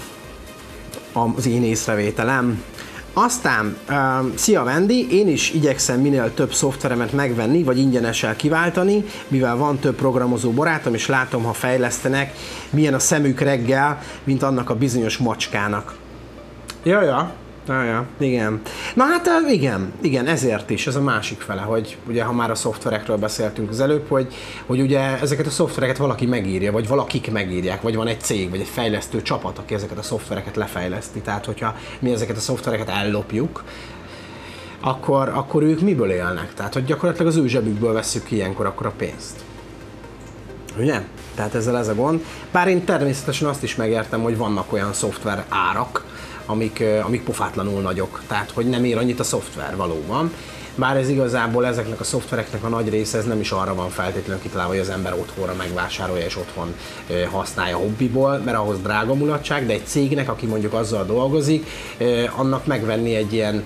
az én észrevételem. Aztán, uh, szia Vendi, én is igyekszem minél több szoftveremet megvenni, vagy ingyenessel kiváltani, mivel van több programozó barátom, és látom, ha fejlesztenek, milyen a szemük reggel, mint annak a bizonyos macskának. Ja, ja. Ja, ja, igen. Na hát igen, igen, ezért is, ez a másik fele, hogy ugye ha már a szoftverekről beszéltünk az előbb, hogy, hogy ugye ezeket a szoftvereket valaki megírja, vagy valakik megírják, vagy van egy cég, vagy egy fejlesztő csapat, aki ezeket a szoftvereket lefejleszti. Tehát hogyha mi ezeket a szoftvereket ellopjuk, akkor, akkor ők miből élnek? Tehát hogy gyakorlatilag az ő zsebükből vesszük ki ilyenkor akkor a pénzt. Ugye? Tehát ezzel ez a gond. Bár én természetesen azt is megértem, hogy vannak olyan szoftver árak, amik, amik pofátlanul nagyok, tehát hogy nem ér annyit a szoftver valóban. Bár ez igazából ezeknek a szoftvereknek a nagy része ez nem is arra van feltétlenül kitalálva, hogy az ember otthonra megvásárolja és otthon használja hobbiból, mert ahhoz drága mulatság, de egy cégnek, aki mondjuk azzal dolgozik, annak megvenni egy ilyen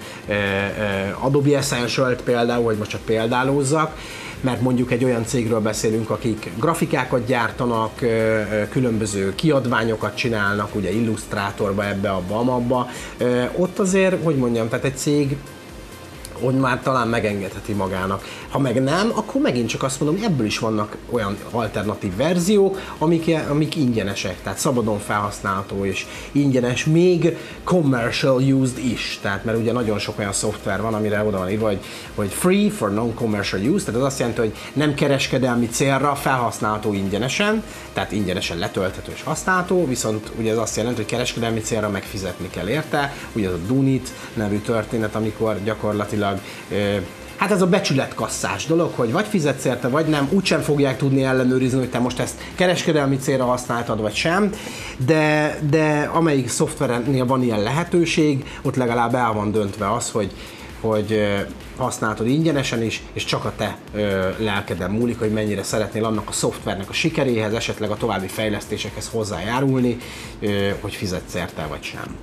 Adobe Essential-t például, hogy most csak példálózzak, mert mondjuk egy olyan cégről beszélünk, akik grafikákat gyártanak, különböző kiadványokat csinálnak, ugye Illustratorba, ebbe, abba, abba. Ott azért, hogy mondjam, tehát egy cég hogy már talán megengedheti magának. Ha meg nem, akkor megint csak azt mondom, hogy ebből is vannak olyan alternatív verziók, amik, amik ingyenesek, tehát szabadon felhasználható és ingyenes, még commercial used is, tehát mert ugye nagyon sok olyan szoftver van, amire oda van írva, hogy, hogy free for non-commercial use, tehát az azt jelenti, hogy nem kereskedelmi célra felhasználható ingyenesen, tehát ingyenesen letölthető és használható, viszont ugye ez azt jelenti, hogy kereskedelmi célra megfizetni kell érte, ugye az a Dunit nevű történet, amikor gyakorlatilag hát ez a becsületkasszás dolog, hogy vagy fizetsz érte, vagy nem, úgysem fogják tudni ellenőrizni, hogy te most ezt kereskedelmi célra használtad, vagy sem, de, de amelyik szoftverennél van ilyen lehetőség, ott legalább el van döntve az, hogy, hogy használhatod ingyenesen is, és csak a te ö, lelkeden múlik, hogy mennyire szeretnél annak a szoftvernek a sikeréhez, esetleg a további fejlesztésekhez hozzájárulni, ö, hogy fizetsz érte, vagy sem.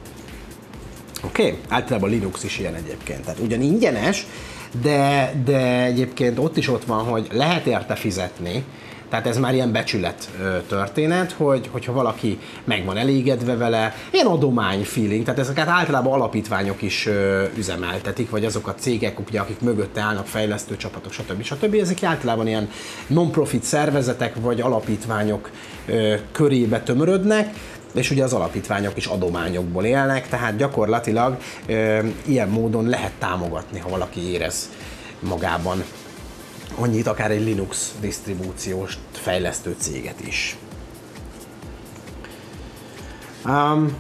Oké? Okay? Általában Linux is ilyen egyébként. Tehát ugyan ingyenes, de, de egyébként ott is ott van, hogy lehet érte fizetni, tehát ez már ilyen becsület történet, hogy, hogyha valaki meg van elégedve vele, ilyen adomány feeling, tehát ezeket általában alapítványok is üzemeltetik, vagy azok a cégek, ugye, akik mögötte állnak, fejlesztő csapatok, stb. stb. Ezek általában ilyen non-profit szervezetek, vagy alapítványok körébe tömörödnek, és ugye az alapítványok is adományokból élnek, tehát gyakorlatilag e, ilyen módon lehet támogatni, ha valaki érez magában annyit, akár egy Linux disztribúciós fejlesztő céget is. Um,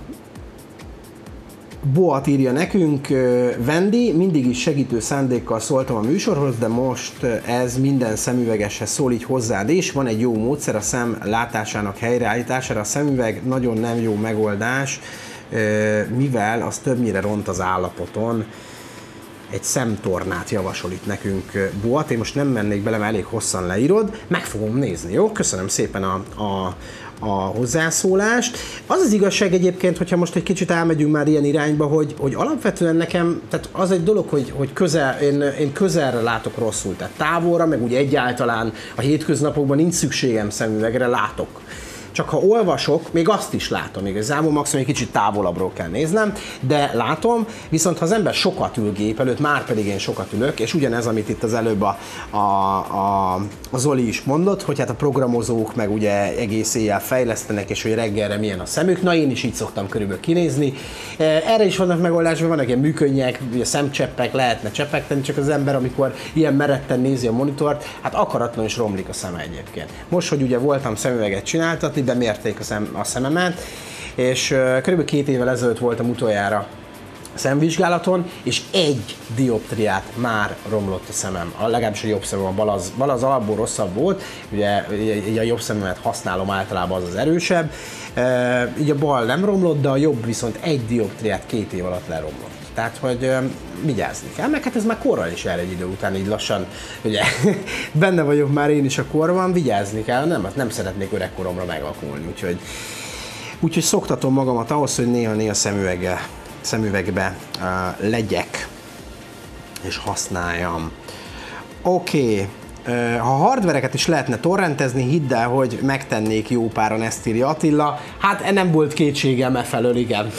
Boat írja nekünk, Vendi, mindig is segítő szándékkal szóltam a műsorhoz, de most ez minden szemüvegeshez szól így hozzád is. Van egy jó módszer a szem látásának helyreállítására. A szemüveg nagyon nem jó megoldás, mivel az többnyire ront az állapoton. egy szemtornát javasol itt nekünk Boat. Én most nem mennék bele, mert elég hosszan leírod. Meg fogom nézni, jó? Köszönöm szépen a, a, a hozzászólást. Az az igazság egyébként, hogyha most egy kicsit elmegyünk már ilyen irányba, hogy, hogy alapvetően nekem, tehát az egy dolog, hogy, hogy közel, én, én közelre látok rosszul, tehát távolra, meg úgy egyáltalán a hétköznapokban nincs szükségem szemüvegre, látok. Csak ha olvasok, még azt is látom igazából, maximum egy kicsit távolabbról kell néznem, de látom, viszont ha az ember sokat ül gép előtt, már pedig én sokat ülök, és ugyanez, amit itt az előbb a, a, a, a Zoli is mondott, hogy hát a programozók meg ugye egész éjjel fejlesztenek, és hogy reggelre milyen a szemük, na én is így szoktam körülbelül kinézni. Erre is vannak megoldások, vannak ilyen műkönnyek, ugye szemcseppek, lehetne csepegteni, csak az ember, amikor ilyen meretten nézi a monitort, hát akaratlanul is romlik a szeme egyébként. Most, hogy ugye voltam szemüveget csináltatni, bemérték a, szem, a szememet, és uh, körülbelül két évvel ezelőtt voltam utoljára szemvizsgálaton, és egy dioptriát már romlott a szemem. A, legalábbis a jobb szemem, a bal az, bal az alapból rosszabb volt, ugye, ugye a jobb szememet használom, általában az az erősebb, uh, így a bal nem romlott, de a jobb viszont egy dioptriát két év alatt leromlott. Tehát, hogy uh, vigyázni kell, meg hát ez már korral is el egy idő után, így lassan, ugye, benne vagyok már én is a korban, vigyázni kell, nem, nem szeretnék öregkoromra megalkulni, úgyhogy, úgyhogy szoktatom magamat ahhoz, hogy néha-néha szemüvege, szemüvegbe uh, legyek, és használjam. Oké. Okay. Ha hardvereket is lehetne torrentezni, hidd el, hogy megtennék jó páran, ezt írja Attila. Hát nem volt kétségem e felől, igen.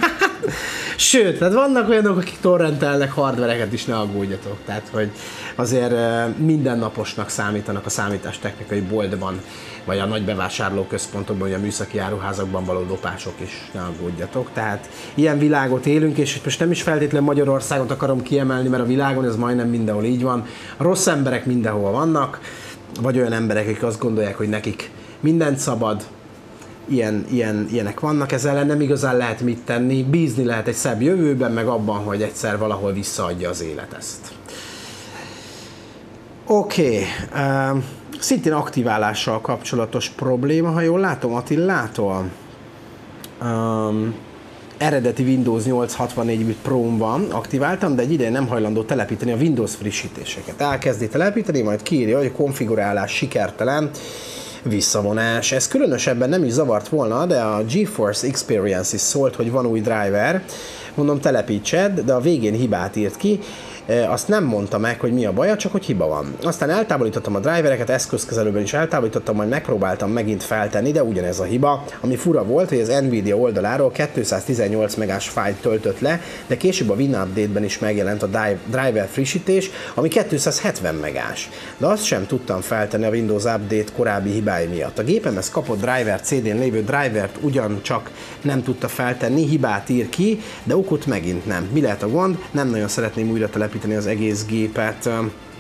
Sőt, tehát vannak olyanok, akik torrentelnek hardvereket is, ne aggódjatok. Tehát, hogy azért mindennaposnak számítanak a számítástechnikai boltban, vagy a nagy bevásárlóközpontokban, vagy a műszaki áruházakban való lopások is, ne aggódjatok. Tehát ilyen világot élünk, és most nem is feltétlenül Magyarországot akarom kiemelni, mert a világon ez majdnem mindenhol így van. A rossz emberek mindenhol vannak, vagy olyan emberek, akik azt gondolják, hogy nekik mindent szabad, Ilyen, ilyen, ilyenek vannak, ezzel ellen nem igazán lehet mit tenni, bízni lehet egy szebb jövőben, meg abban, hogy egyszer valahol visszaadja az élet ezt. Oké, okay. uh, szintén aktiválással kapcsolatos probléma, ha jól látom, Attilától. Um, eredeti Windows nyolc hatvannégy bit Pro-n van, aktiváltam, de egy ideje nem hajlandó telepíteni a Windows frissítéseket. Elkezdi telepíteni, majd kiírja, hogy a konfigurálás sikertelen, visszavonás. Ez különösebben nem is zavart volna, de a GeForce Experience is szólt, hogy van új driver. Mondom, telepítsed, de a végén hibát írt ki. Azt nem mondta meg, hogy mi a baja, csak hogy hiba van. Aztán eltávolítottam a drivereket, eszközkezelőben is eltávolítottam, majd megpróbáltam megint feltenni, de ugyanez a hiba. Ami fura volt, hogy az Nvidia oldaláról kétszáztizennyolc megás fájlt töltött le, de később a WinUpdate-ben is megjelent a driver frissítés, ami kétszázhetven megás. De azt sem tudtam feltenni a Windows Update korábbi hibái miatt. A gépemhez kapott driver cé dén lévő drivert ugyancsak nem tudta feltenni, hibát ír ki, de okot megint nem. Mi lehet a gond? Nem nagyon szeretném újra telepíteni az egész gépet.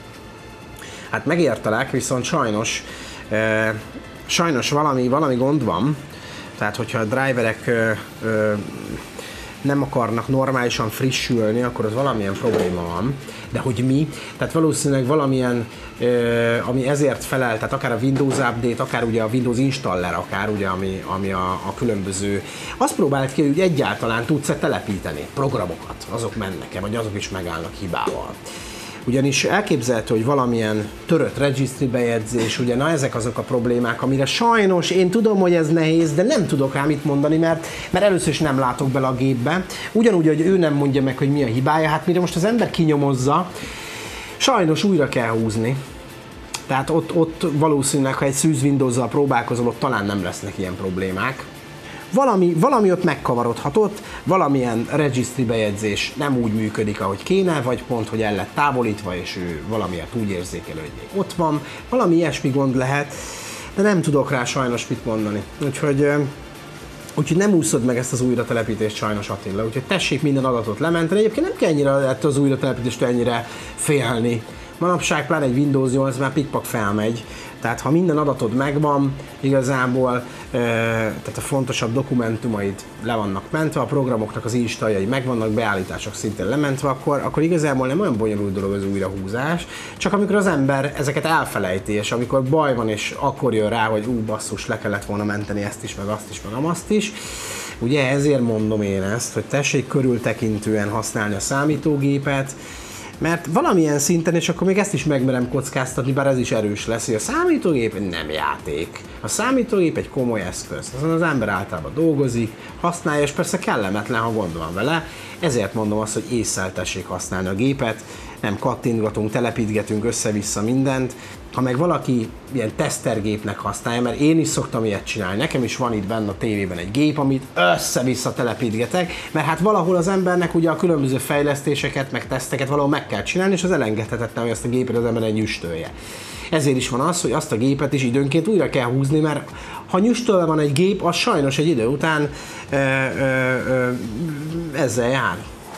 Hát megértelek, viszont sajnos e, sajnos valami, valami gond van. Tehát, hogyha a driverek e, e, nem akarnak normálisan frissülni, akkor az valamilyen probléma van. De hogy mi? Tehát valószínűleg valamilyen, e, ami ezért felel, tehát akár a Windows Update, akár ugye a Windows Installer, akár ugye, ami, ami a, a különböző... Azt próbált ki, hogy egyáltalán tudsz-e telepíteni programokat, azok mennek-e, vagy azok is megállnak hibával. Ugyanis elképzelhető, hogy valamilyen törött registry bejegyzés, ugye na ezek azok a problémák, amire sajnos én tudom, hogy ez nehéz, de nem tudok rá mit mondani, mert, mert először is nem látok bele a gépbe. Ugyanúgy, hogy ő nem mondja meg, hogy mi a hibája, hát mire most az ember kinyomozza, sajnos újra kell húzni. Tehát ott, ott valószínűleg, ha egy szűz Windows-zal próbálkozol, ott talán nem lesznek ilyen problémák. Valami, valami ott megkavarodhatott, valamilyen registry bejegyzés nem úgy működik, ahogy kéne, vagy pont, hogy el lett távolítva, és ő valamiért úgy érzékelő, hogy még ott van. Valami ilyesmi gond lehet, de nem tudok rá sajnos mit mondani. Úgyhogy, úgyhogy nem úszod meg ezt az újratelepítést sajnos, Attila. Úgyhogy tessék minden adatot lementeni. Egyébként nem kell ennyire ettől az újratelepítést ennyire félni. Manapság pláne egy Windows nyolc már pikpak felmegy. Tehát ha minden adatod megvan, igazából e, tehát a fontosabb dokumentumaid le vannak mentve, a programoknak az instaljai megvannak, beállítások szintén lementve, akkor, akkor igazából nem olyan bonyolult dolog az újrahúzás, csak amikor az ember ezeket elfelejti, és amikor baj van, és akkor jön rá, hogy ú, basszus, le kellett volna menteni ezt is, meg azt is, meg azt is. Ugye ezért mondom én ezt, hogy tessék körültekintően használni a számítógépet, Mert valamilyen szinten, és akkor még ezt is megmerem kockáztatni, bár ez is erős lesz, hogy a számítógép nem játék. A számítógép egy komoly eszköz. Azon az ember általában dolgozik, használja, és persze kellemetlen, ha gond van vele. Ezért mondom azt, hogy ésszel tessék használni a gépet, nem kattintgatunk, telepítgetünk össze-vissza mindent. Ha meg valaki ilyen tesztergépnek használja, mert én is szoktam ilyet csinálni, nekem is van itt benne a tévében egy gép, amit össze-vissza telepítgetek, mert hát valahol az embernek ugye a különböző fejlesztéseket, meg teszteket valahol meg kell csinálni, és az elengedhetetlen, hogy azt a gépet az ember egy nyüstölje. Ezért is van az, hogy azt a gépet is időnként újra kell húzni, mert ha nyüstölve van egy gép, az sajnos egy idő után ö, ö, ö, ezzel jár.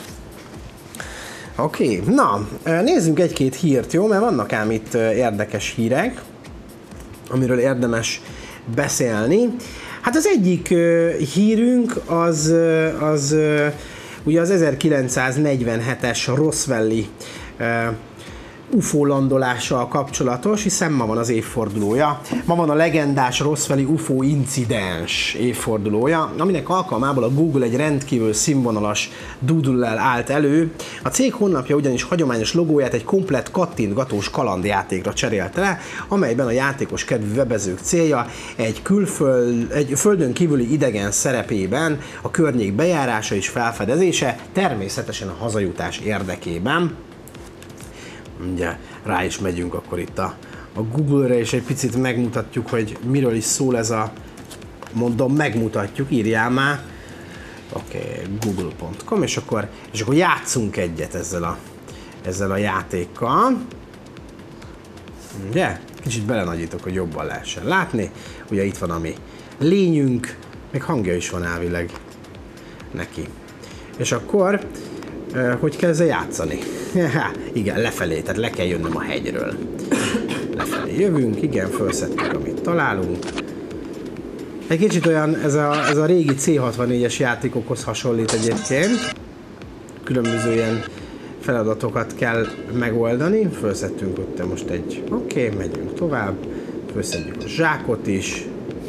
Oké, okay. Na, nézzünk egy-két hírt, jó? Mert vannak ám itt érdekes hírek, amiről érdemes beszélni. Hát az egyik hírünk az, az ugye az ezerkilencszáznegyvenhetes Roswell-i u f o landolással kapcsolatos, hiszen ma van az évfordulója. Ma van a legendás Roswell-i u f o incidens évfordulója, aminek alkalmából a Google egy rendkívül színvonalas doodle-lel állt elő. A cég honlapja ugyanis hagyományos logóját egy komplett kattintgatós kalandjátékra cserélte le, amelyben a játékos kedvű webezők célja egy külföld, egy földön kívüli idegen szerepében a környék bejárása és felfedezése, természetesen a hazajutás érdekében. Ugye rá is megyünk akkor itt a, a Google-re, és egy picit megmutatjuk, hogy miről is szól ez a, mondom, megmutatjuk, írjál már. Oké, okay, google pont com, és akkor, és akkor játszunk egyet ezzel a, ezzel a játékkal. Ugye? Kicsit belenagyítok, hogy jobban lehessen látni. Ugye itt van a mi lényünk, meg hangja is van elvileg neki. És akkor hogy kell ezzel játszani? Igen, lefelé, tehát le kell jönnöm a hegyről. Lefelé jövünk, igen, felszettük, amit találunk. Egy kicsit olyan, ez a, ez a régi C hatvannégyes játékokhoz hasonlít egyébként. Különböző ilyen feladatokat kell megoldani. Felszettünk ott most egy... Oké, okay, megyünk tovább. Felszedjük a zsákot is.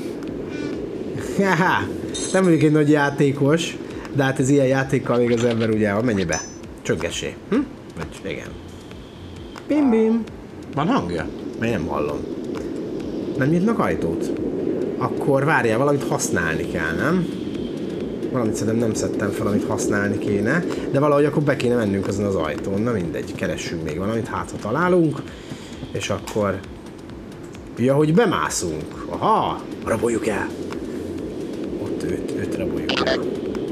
Nem vagyok egy nagy játékos, de hát ez ilyen játékkal még az ember ugye van, menj be. Csöggesé. Hm? Vagy igen. Bim bim. Van hangja? Mert nem hallom. Nem nyitnak ajtót? Akkor várjál, valamit használni kell, nem? Valamit szerintem nem szedtem fel, amit használni kéne, de valahogy akkor be kéne mennünk azon az ajtón. Na mindegy, keressünk még valamit, hát ha találunk, és akkor... Ja, hogy bemászunk. Aha, raboljuk el. Ott őt, őt raboljuk el.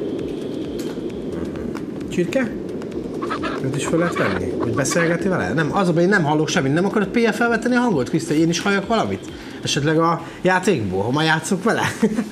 Csirke? Őt is fel lehet venni? Hogy beszélgetni vele? Nem, az a baj, én nem hallok semmit. Nem akarod pé ef felvetni a hangot, Kriszta? Én is halljak valamit? Esetleg a játékból, ha már játszok vele?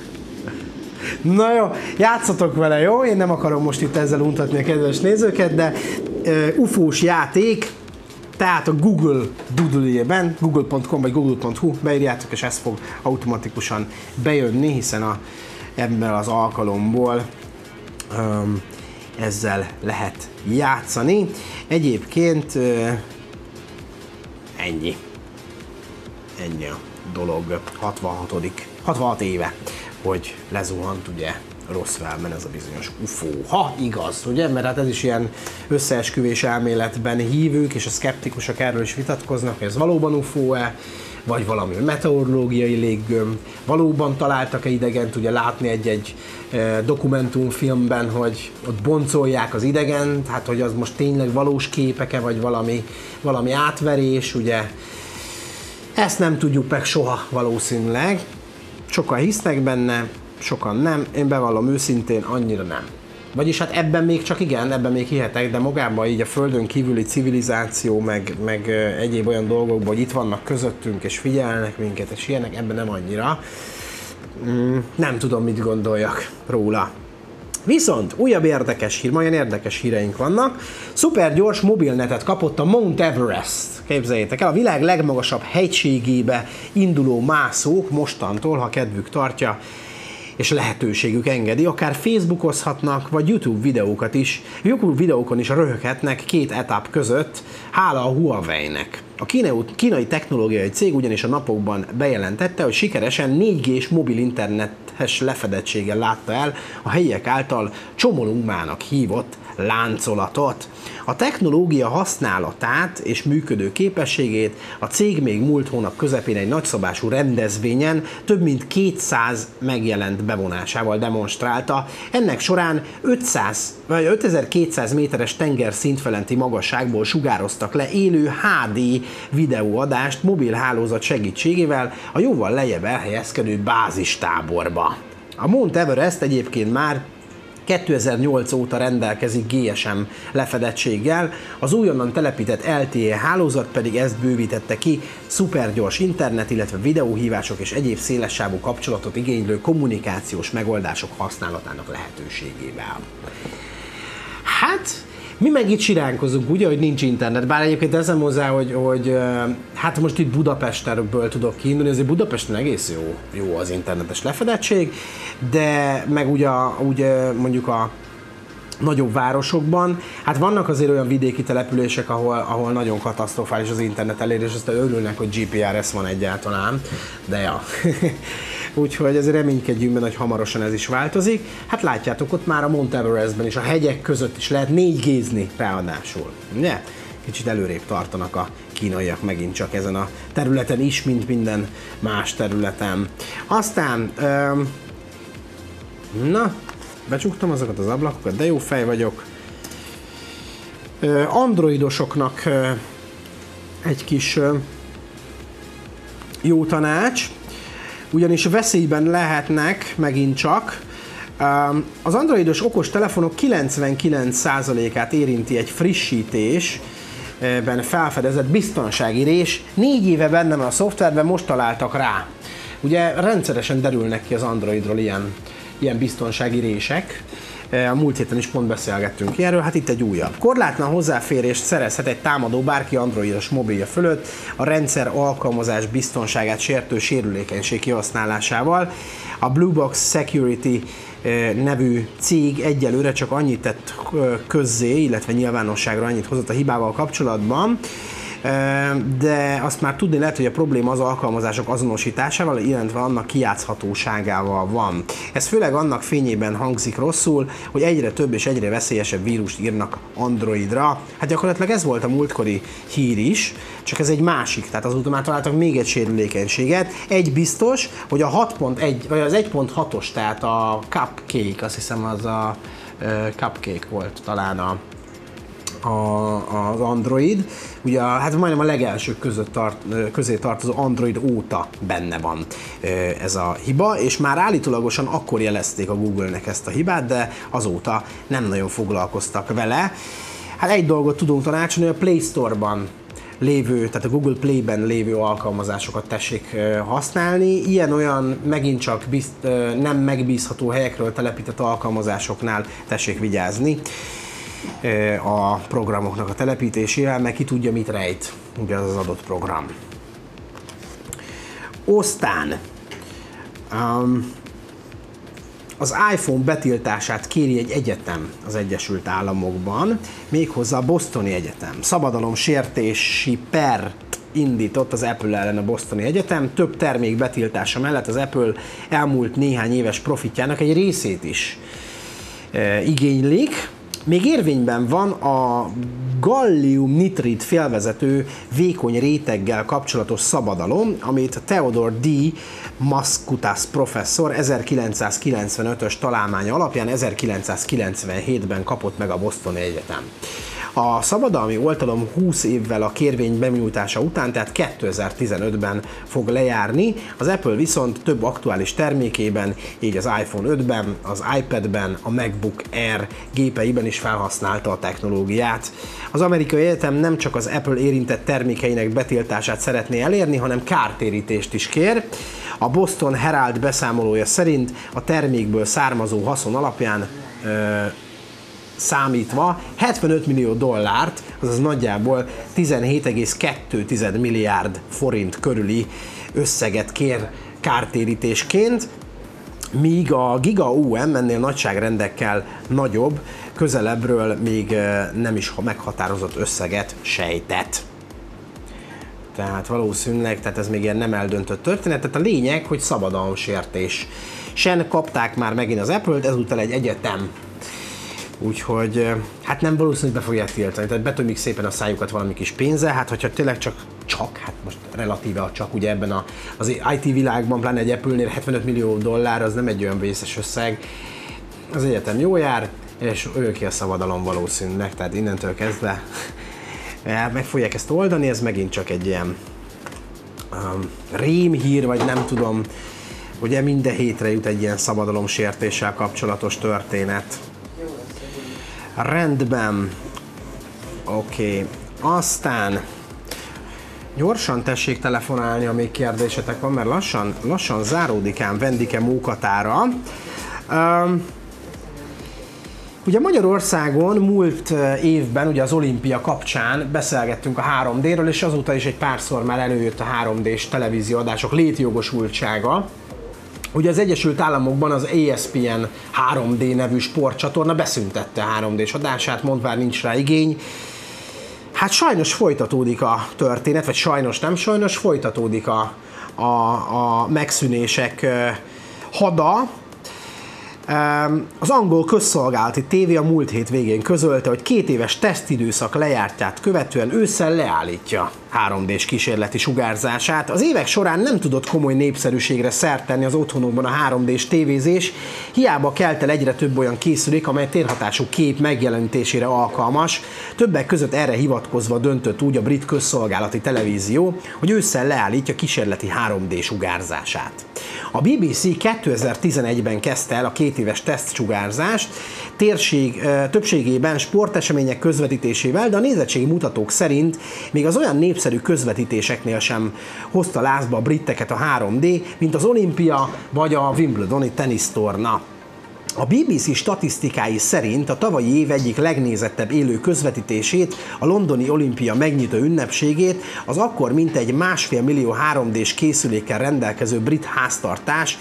Na jó, játszatok vele, jó? Én nem akarom most itt ezzel untatni a kedves nézőket, de uh, ufós játék, tehát a Google Doodle-jében, google pont com vagy google pont hu, beírjátok, és ez fog automatikusan bejönni, hiszen a, ebben az alkalomból um, ezzel lehet játszani. Egyébként uh, ennyi. Ennyi a dolog. hatvanhat hatvanhat éve, hogy lezuhant ugye Roswellben ez a bizonyos ufó. Ha igaz, ugye? Mert hát ez is ilyen összeesküvés elméletben hívők, és a szkeptikusok erről is vitatkoznak, hogy ez valóban ufó-e, vagy valami meteorológiai léggömb. Valóban találtak-e idegent, ugye látni egy-egy e, dokumentumfilmben, hogy ott boncolják az idegent, hát hogy az most tényleg valós képeke, vagy valami, valami átverés, ugye. Ezt nem tudjuk meg soha valószínűleg. Sokan hisznek benne, sokan nem. Én bevallom őszintén, annyira nem. Vagyis hát ebben még csak igen, ebben még hihetek, de magában így a földön kívüli civilizáció, meg, meg egyéb olyan dolgokban, hogy itt vannak közöttünk, és figyelnek minket, és ilyenek, ebben nem annyira. Mm, nem tudom, mit gondoljak róla. Viszont újabb érdekes hír, ma olyan érdekes híreink vannak. Szuper gyors mobilnetet kapott a Mount Everest. Képzeljétek el, a világ legmagasabb hegységébe induló mászók mostantól, ha kedvük tartja, és lehetőségük engedi, akár Facebookozhatnak, vagy YouTube videókat is, YouTube videókon is röhöghetnek két etap között, hála a Huawei-nek. A kínai, kínai technológiai cég ugyanis a napokban bejelentette, hogy sikeresen négy gés mobil internetes lefedettséggel látta el a helyiek által Csomolungmának hívott láncolatot. A technológia használatát és működő képességét a cég még múlt hónap közepén egy nagyszabású rendezvényen több mint kétszáz megjelent bevonásával demonstrálta. Ennek során ötszáz, vagy ötezer-kétszáz méteres tengerszint feletti magasságból sugároztak le élő há dé videóadást mobil hálózat segítségével a jóval lejjebb elhelyezkedő bázistáborba. A Mount Everest egyébként már kétezer-nyolc óta rendelkezik gé es em lefedettséggel, az újonnan telepített el té e hálózat pedig ezt bővítette ki szupergyors internet, illetve videóhívások és egyéb szélessávú kapcsolatot igénylő kommunikációs megoldások használatának lehetőségével. Hát, mi meg itt siránkozunk, ugye, hogy nincs internet, bár egyébként teszem hozzá, hogy, hogy hát most itt Budapestről tudok kiindulni, azért Budapesten egész jó, jó az internetes lefedettség, de meg ugye, ugye mondjuk a nagyobb városokban, hát vannak azért olyan vidéki települések, ahol, ahol nagyon katasztrofális az internet elérés, aztán örülnek, hogy gé pé er es van egyáltalán, de ja. Úgyhogy ezért reménykedjünk benne, hogy hamarosan ez is változik. Hát látjátok, ott már a Mount Everestben is, a hegyek között is lehet négy gézni ráadásul. Ugye? Kicsit előrébb tartanak a kínaiak megint csak ezen a területen is, mint minden más területen. Aztán, öm, na, becsuktam azokat az ablakokat, de jó fej vagyok. Androidosoknak egy kis jó tanács, ugyanis veszélyben lehetnek megint csak. Az androidos okos telefonok kilencvenkilenc százalékát érinti egy frissítésben felfedezett biztonsági rés. Négy éve benne van a szoftverben, most találtak rá. Ugye rendszeresen derülnek ki az Androidról ilyen, ilyen biztonsági rések. A múlt héten is pont beszélgettünk erről, hát itt egy újabb. Korlátlan hozzáférést szerezhet egy támadó bárki androidos mobilja fölött a rendszer alkalmazás biztonságát sértő sérülékenység kihasználásával. A Blue Box Security nevű cég egyelőre csak annyit tett közzé, illetve nyilvánosságra annyit hozott a hibával kapcsolatban, de azt már tudni lehet, hogy a probléma az alkalmazások azonosításával, illetve annak kijátszhatóságával van. Ez főleg annak fényében hangzik rosszul, hogy egyre több és egyre veszélyesebb vírust írnak Androidra. Hát gyakorlatilag ez volt a múltkori hír is, csak ez egy másik, tehát azóta már találtak még egy sérülékenységet. Egy biztos, hogy a hat pont egy, vagy az egy pont hatos, tehát a Cupcake, azt hiszem az a uh, Cupcake volt talán a A, az Android, ugye hát majdnem a legelsők között tart, közé tartozó Android óta benne van ez a hiba, és már állítólagosan akkor jelezték a Google-nek ezt a hibát, de azóta nem nagyon foglalkoztak vele. Hát egy dolgot tudunk tanácsolni, a Play Store-ban lévő, tehát a Google Play-ben lévő alkalmazásokat tessék használni. Ilyen-olyan megint csak bizt, nem megbízható helyekről telepített alkalmazásoknál tessék vigyázni a programoknak a telepítésével, meg ki tudja, mit rejt ugye az az adott program. Aztán um, az iPhone betiltását kéri egy egyetem az Egyesült Államokban, méghozzá a Bostoni Egyetem. Szabadalomsértési per indított az Apple ellen a Bostoni Egyetem. Több termék betiltása mellett az Apple elmúlt néhány éves profitjának egy részét is e, igénylik. Még érvényben van a gallium nitrid félvezető vékony réteggel kapcsolatos szabadalom, amit Theodore D. Mascutas professzor ezerkilencszázkilencvenötös találmánya alapján ezerkilencszázkilencvenhétben kapott meg a Bostoni Egyetem. A szabadalmi oltalom húsz évvel a kérvény benyújtása után, tehát kétezer-tizenötben fog lejárni, az Apple viszont több aktuális termékében, így az iPhone ötben, az iPadben, a MacBook Air gépeiben is felhasználta a technológiát. Az amerikai egyetem nem csak az Apple érintett termékeinek betiltását szeretné elérni, hanem kártérítést is kér. A Boston Herald beszámolója szerint a termékből származó haszon alapján ö, számítva hetvenöt millió dollárt, azaz nagyjából tizenhét egész kettő milliárd forint körüli összeget kér kártérítésként, míg a Giga o em ennél nagyságrendekkel nagyobb, közelebbről még nem is meghatározott összeget sejtett. Tehát valószínűleg, tehát ez még ilyen nem eldöntött történet, tehát a lényeg, hogy szabadalomsértés. Sen kapták már megint az Apple-t, ezúttal egy egyetem Úgyhogy hát nem valószínű, hogy be fogják tiltani, tehát betömik szépen a szájukat valami kis pénzzel, hát hogyha tényleg csak, csak, hát most relatíve a csak, ugye ebben a, az i té világban, pláne egy Apple-nél hetvenöt millió dollár, az nem egy olyan vészes összeg, az egyetem jó jár, és ő ki a szabadalom valószínűleg, tehát innentől kezdve meg fogják ezt oldani, ez megint csak egy ilyen um, rémhír, vagy nem tudom, ugye minden hétre jut egy ilyen szabadalomsértéssel kapcsolatos történet. Rendben. Oké. Okay. Aztán gyorsan tessék telefonálni, amíg kérdésetek van, mert lassan, lassan záródik ám Vendike Mókatára. Um, Ugye Magyarországon múlt évben, ugye az olimpia kapcsán beszélgettünk a három dé-ről, és azóta is egy párszor már előjött a három dés televízióadások létjogosultsága. Ugye az Egyesült Államokban az E S P N három dé nevű sportcsatorna beszüntette a három dés adását, mondván nincs rá igény. Hát sajnos folytatódik a történet, vagy sajnos nem sajnos, folytatódik a, a, a megszűnések hada. Az angol közszolgálati tévé a múlt hét végén közölte, hogy két éves tesztidőszak lejártját követően ősszel leállítja három dés kísérleti sugárzását. Az évek során nem tudott komoly népszerűségre szert tenni az otthonokban a három dés tévézés, hiába kelt el egyre több olyan készülék, amely térhatású kép megjelenítésére alkalmas. Többek között erre hivatkozva döntött úgy a brit közszolgálati televízió, hogy ősszel leállítja kísérleti három dé sugárzását. A bé bé cé kétezer-tizenegyben kezdte el a két éves tesztsugárzást, térség, többségében sportesemények közvetítésével, de a nézettségi mutatók szerint még az olyan népszerű közvetítéseknél sem hozta lázba a britteket a három dé, mint az olimpia vagy a Wimbledoni tenisztorna. A bé bé cé statisztikái szerint a tavalyi év egyik legnézettebb élő közvetítését, a londoni olimpia megnyitó ünnepségét az akkor mintegy másfél millió három dés készülékkel rendelkező brit háztartás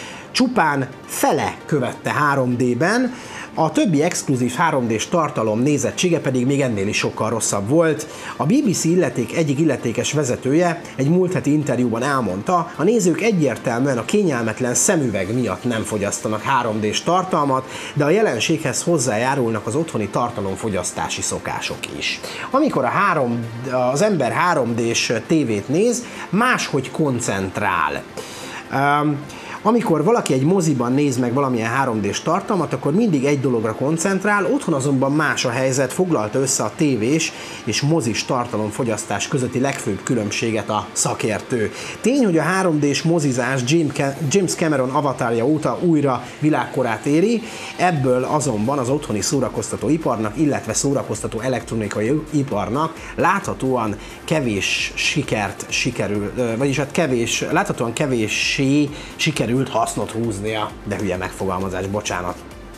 csupán fele követte három dé-ben, a többi exkluzív három dés tartalom nézettsége pedig még ennél is sokkal rosszabb volt. A bé bé cé illeték egyik illetékes vezetője egy múlt heti interjúban elmondta, a nézők egyértelműen a kényelmetlen szemüveg miatt nem fogyasztanak három dés tartalmat, de a jelenséghez hozzájárulnak az otthoni tartalomfogyasztási szokások is. Amikor a három, az ember három dés tévét néz, máshogy koncentrál. Um, Amikor valaki egy moziban néz meg valamilyen három dés tartalmat, akkor mindig egy dologra koncentrál, otthon azonban más a helyzet, foglalta össze a tévés és mozis tartalomfogyasztás közötti legfőbb különbséget a szakértő. Tény, hogy a három dés mozizás James Cameron avatarja óta újra világkorát éri, ebből azonban az otthoni szórakoztatóiparnak, illetve szórakoztató elektronikai iparnak láthatóan kevés sikert sikerül, vagyis hát kevés, láthatóan kevéssé sikerül hasznot húznia, de hülye megfogalmazás, bocsánat.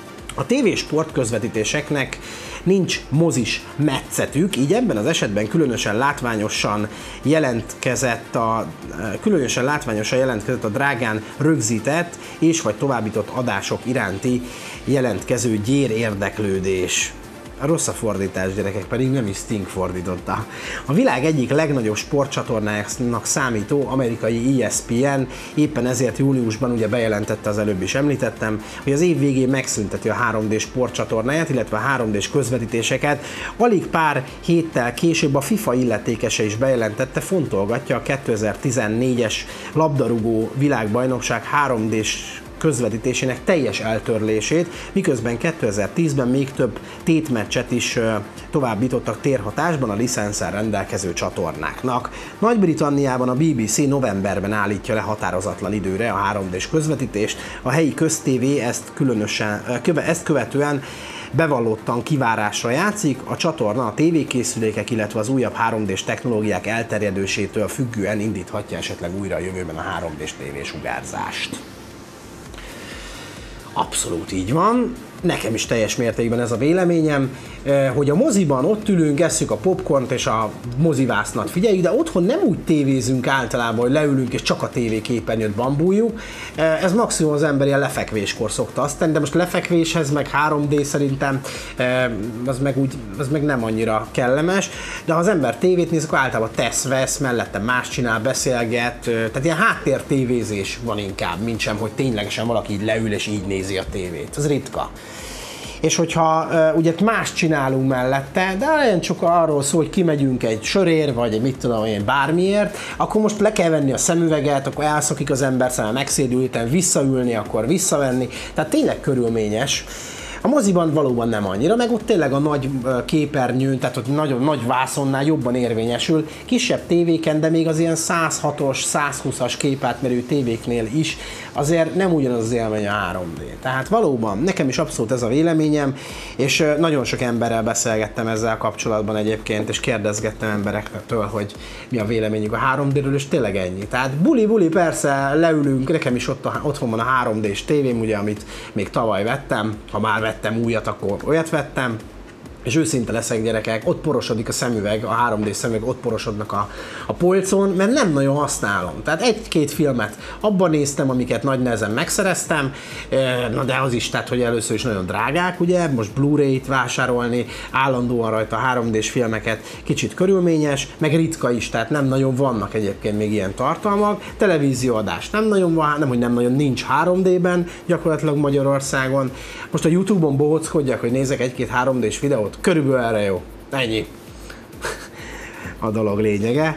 A tévés sportközvetítéseknek nincs mozis metszetük, így ebben az esetben különösen látványosan jelentkezett a, különösen látványosan jelentkezett a drágán rögzített és vagy továbbított adások iránti jelentkező gyér érdeklődés. A rossz a fordítás, gyerekek, pedig nem is Sting fordította. A világ egyik legnagyobb sportcsatornájának számító amerikai E S P N éppen ezért júniusban ugye bejelentette, az előbb is említettem, hogy az év végén megszünteti a három dés sportcsatornáját, illetve a három dés közvetítéseket. Alig pár héttel később a FIFA illetékese is bejelentette, fontolgatja a kétezer-tizennégyes labdarúgó világbajnokság három dés közvetítésének teljes eltörlését, miközben kétezer-tízben még több tétmeccset is továbbítottak térhatásban a licenszel rendelkező csatornáknak. Nagy-Britanniában a bé bé cé novemberben állítja le határozatlan időre a három dés közvetítést, a helyi köztévé ezt, különösen, ezt követően bevallottan kivárásra játszik, a csatorna a tévékészülékek, illetve az újabb három dés technológiák elterjedésétől függően indíthatja esetleg újra a jövőben a három dés tévésugárzást. Abszolút így van. Nekem is teljes mértékben ez a véleményem, hogy a moziban ott ülünk, esszük a popcornt és a mozivásznat figyeljük, de otthon nem úgy tévézünk általában, hogy leülünk és csak a tévéképernyőt bambuljuk. Ez maximum az ember ilyen lefekvéskor szokta azt tenni, de most lefekvéshez meg három dé szerintem az meg, úgy, az meg nem annyira kellemes, de ha az ember tévét néz, akkor általában tesz-vesz, mellette más csinál, beszélget, tehát ilyen háttér tévézés van inkább, mint sem, hogy ténylegesen valaki így leül és így nézi a tévét. Ez ritka. és hogyha uh, ugye más csinálunk mellette, de olyan csak arról szól, hogy kimegyünk egy sörér, vagy egy mit tudom én bármiért, akkor most le kell venni a szemüveget, akkor elszokik az ember szemmel, megszédül, utána visszaülni, akkor visszavenni, tehát tényleg körülményes. A moziban valóban nem annyira, meg ott tényleg a nagy képernyőn, tehát ott nagyon nagy vászonnál jobban érvényesül. Kisebb tévéken, de még az ilyen száz hatos, száz húszas képátmerő tévéknél is azért nem ugyanaz az élmény a három dé. Tehát valóban nekem is abszolút ez a véleményem, és nagyon sok emberrel beszélgettem ezzel kapcsolatban egyébként, és kérdezgettem emberektől, hogy mi a véleményük a három dé-ről, és tényleg ennyi. Tehát buli-buli, persze leülünk, nekem is ott a, otthon van a három dés tévém, ugye, amit még tavaly vettem, ha már vettem újat, akkor olyat vettem, és őszinte leszek, gyerekek, ott porosodik a szemüveg, a három dés szemüveg, ott porosodnak a, a polcon, mert nem nagyon használom. Tehát egy-két filmet abban néztem, amiket nagy nehezen megszereztem, na de az is, tehát, hogy először is nagyon drágák, ugye, most Blu-ray-t vásárolni, állandóan rajta három dés filmeket, kicsit körülményes, meg ritka is, tehát nem nagyon vannak egyébként még ilyen tartalmak, televízióadás nem nagyon van, nem, hogy nem nagyon nincs három dé-ben gyakorlatilag Magyarországon. Most a YouTube-on bohóckodjak, hogy nézek egy-két három dés videót, körülbelül erre jó. Ennyi. A dolog lényege.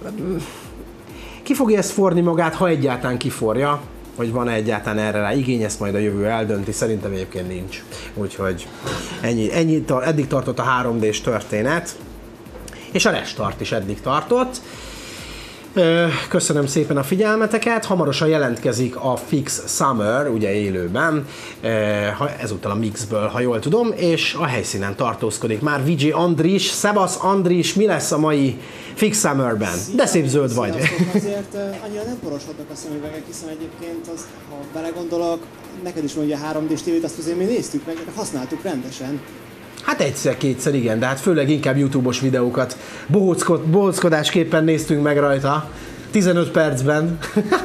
Ki fogja ezt forni magát, ha egyáltalán kiforja, hogy van-e egyáltalán erre rá igény, ezt majd a jövő eldönti, szerintem egyébként nincs. Úgyhogy ennyi, ennyi eddig tartott a három dés történet, és a restart is eddig tartott. Köszönöm szépen a figyelmeteket, hamarosan jelentkezik a Fix Summer, ugye élőben, ezúttal a Mixből, ha jól tudom, és a helyszínen tartózkodik már Vijay Andris. Szevasz Andris, mi lesz a mai Fix Summerben? De szép zöld vagy. Azért annyira nem porosodnak a szemüvegek, hiszen egyébként, az, ha belegondolok, neked is mondja a három dés tévét, azt azért mi néztük meg, használtuk rendesen. Hát egyszer-kétszer igen, de hát főleg inkább YouTube-os videókat bohóckod, bohóckodásképpen néztünk meg rajta, tizenöt percben.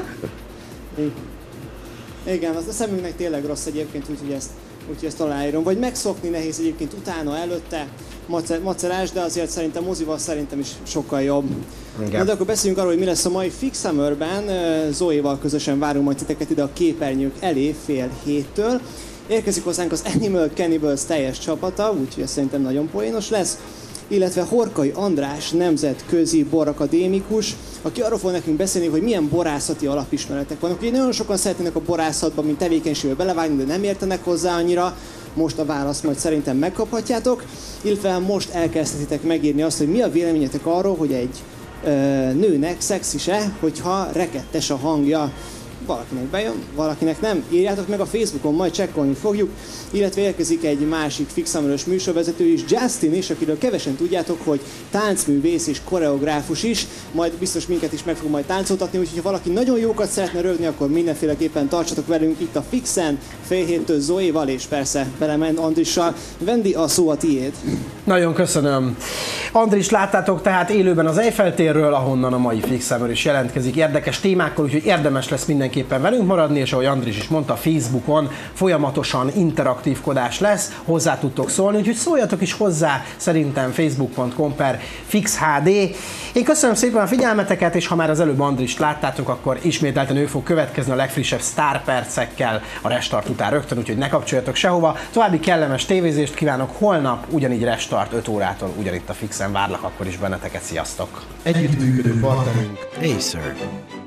Igen, az a szemünknek tényleg rossz egyébként, úgyhogy ezt, úgyhogy ezt aláírom. Vagy megszokni nehéz egyébként utána, előtte, macerás, de azért szerintem mozival szerintem is sokkal jobb. Na, de akkor beszéljünk arról, hogy mi lesz a mai Fix Summerben. Zoéval közösen várunk majd titeket ide a képernyők elé fél héttől. Érkezik hozzánk az Animal Cannibals teljes csapata, úgyhogy ez szerintem nagyon poénos lesz, illetve Horkai András nemzetközi borakadémikus, aki arról fog nekünk beszélni, hogy milyen borászati alapismeretek vannak. Ugye nagyon sokan szeretnének a borászatban, mint tevékenységbe belevágni, de nem értenek hozzá annyira. Most a választ majd szerintem megkaphatjátok, illetve most elkezdhetitek megírni azt, hogy mi a véleményetek arról, hogy egy ö, nőnek szexise, hogyha rekettes a hangja. Valakinek bejön, valakinek nem. Írjátok meg a Facebookon, majd csekkolni fogjuk. Illetve érkezik egy másik Fix Summer-ös műsorvezető is, Justin is, akiről kevesen tudjátok, hogy táncművész és koreográfus is. Majd biztos minket is meg fog majd táncoltatni, úgyhogy ha valaki nagyon jókat szeretne rögni, akkor mindenféleképpen tartsatok velünk itt a Fixen, fél héttől Zoéval, és persze belemen Andrissal. Vendi, a szó a tiéd. Nagyon köszönöm. Andris, láttátok tehát élőben az Eiffel térről, ahonnan a mai Fix Summer is jelentkezik érdekes témákkal, úgyhogy érdemes lesz mindenképpen velünk maradni, és ahogy Andris is mondta, Facebookon folyamatosan interaktívkodás lesz, hozzá tudtok szólni, úgyhogy szóljatok is hozzá, szerintem facebook pont com per fix há dé. Én köszönöm szépen a figyelmeteket, és ha már az előbb Andrist láttátok, akkor ismételten ő fog következni a legfrissebb sztárpercekkel a restart után rögtön, úgyhogy ne kapcsoljatok sehova. További kellemes tévézést kívánok, holnap ugyanígy restart öt órától, ugyanitt a Fixen várlak akkor is benneteket, sziasztok! Együttműködő partnerünk Acer.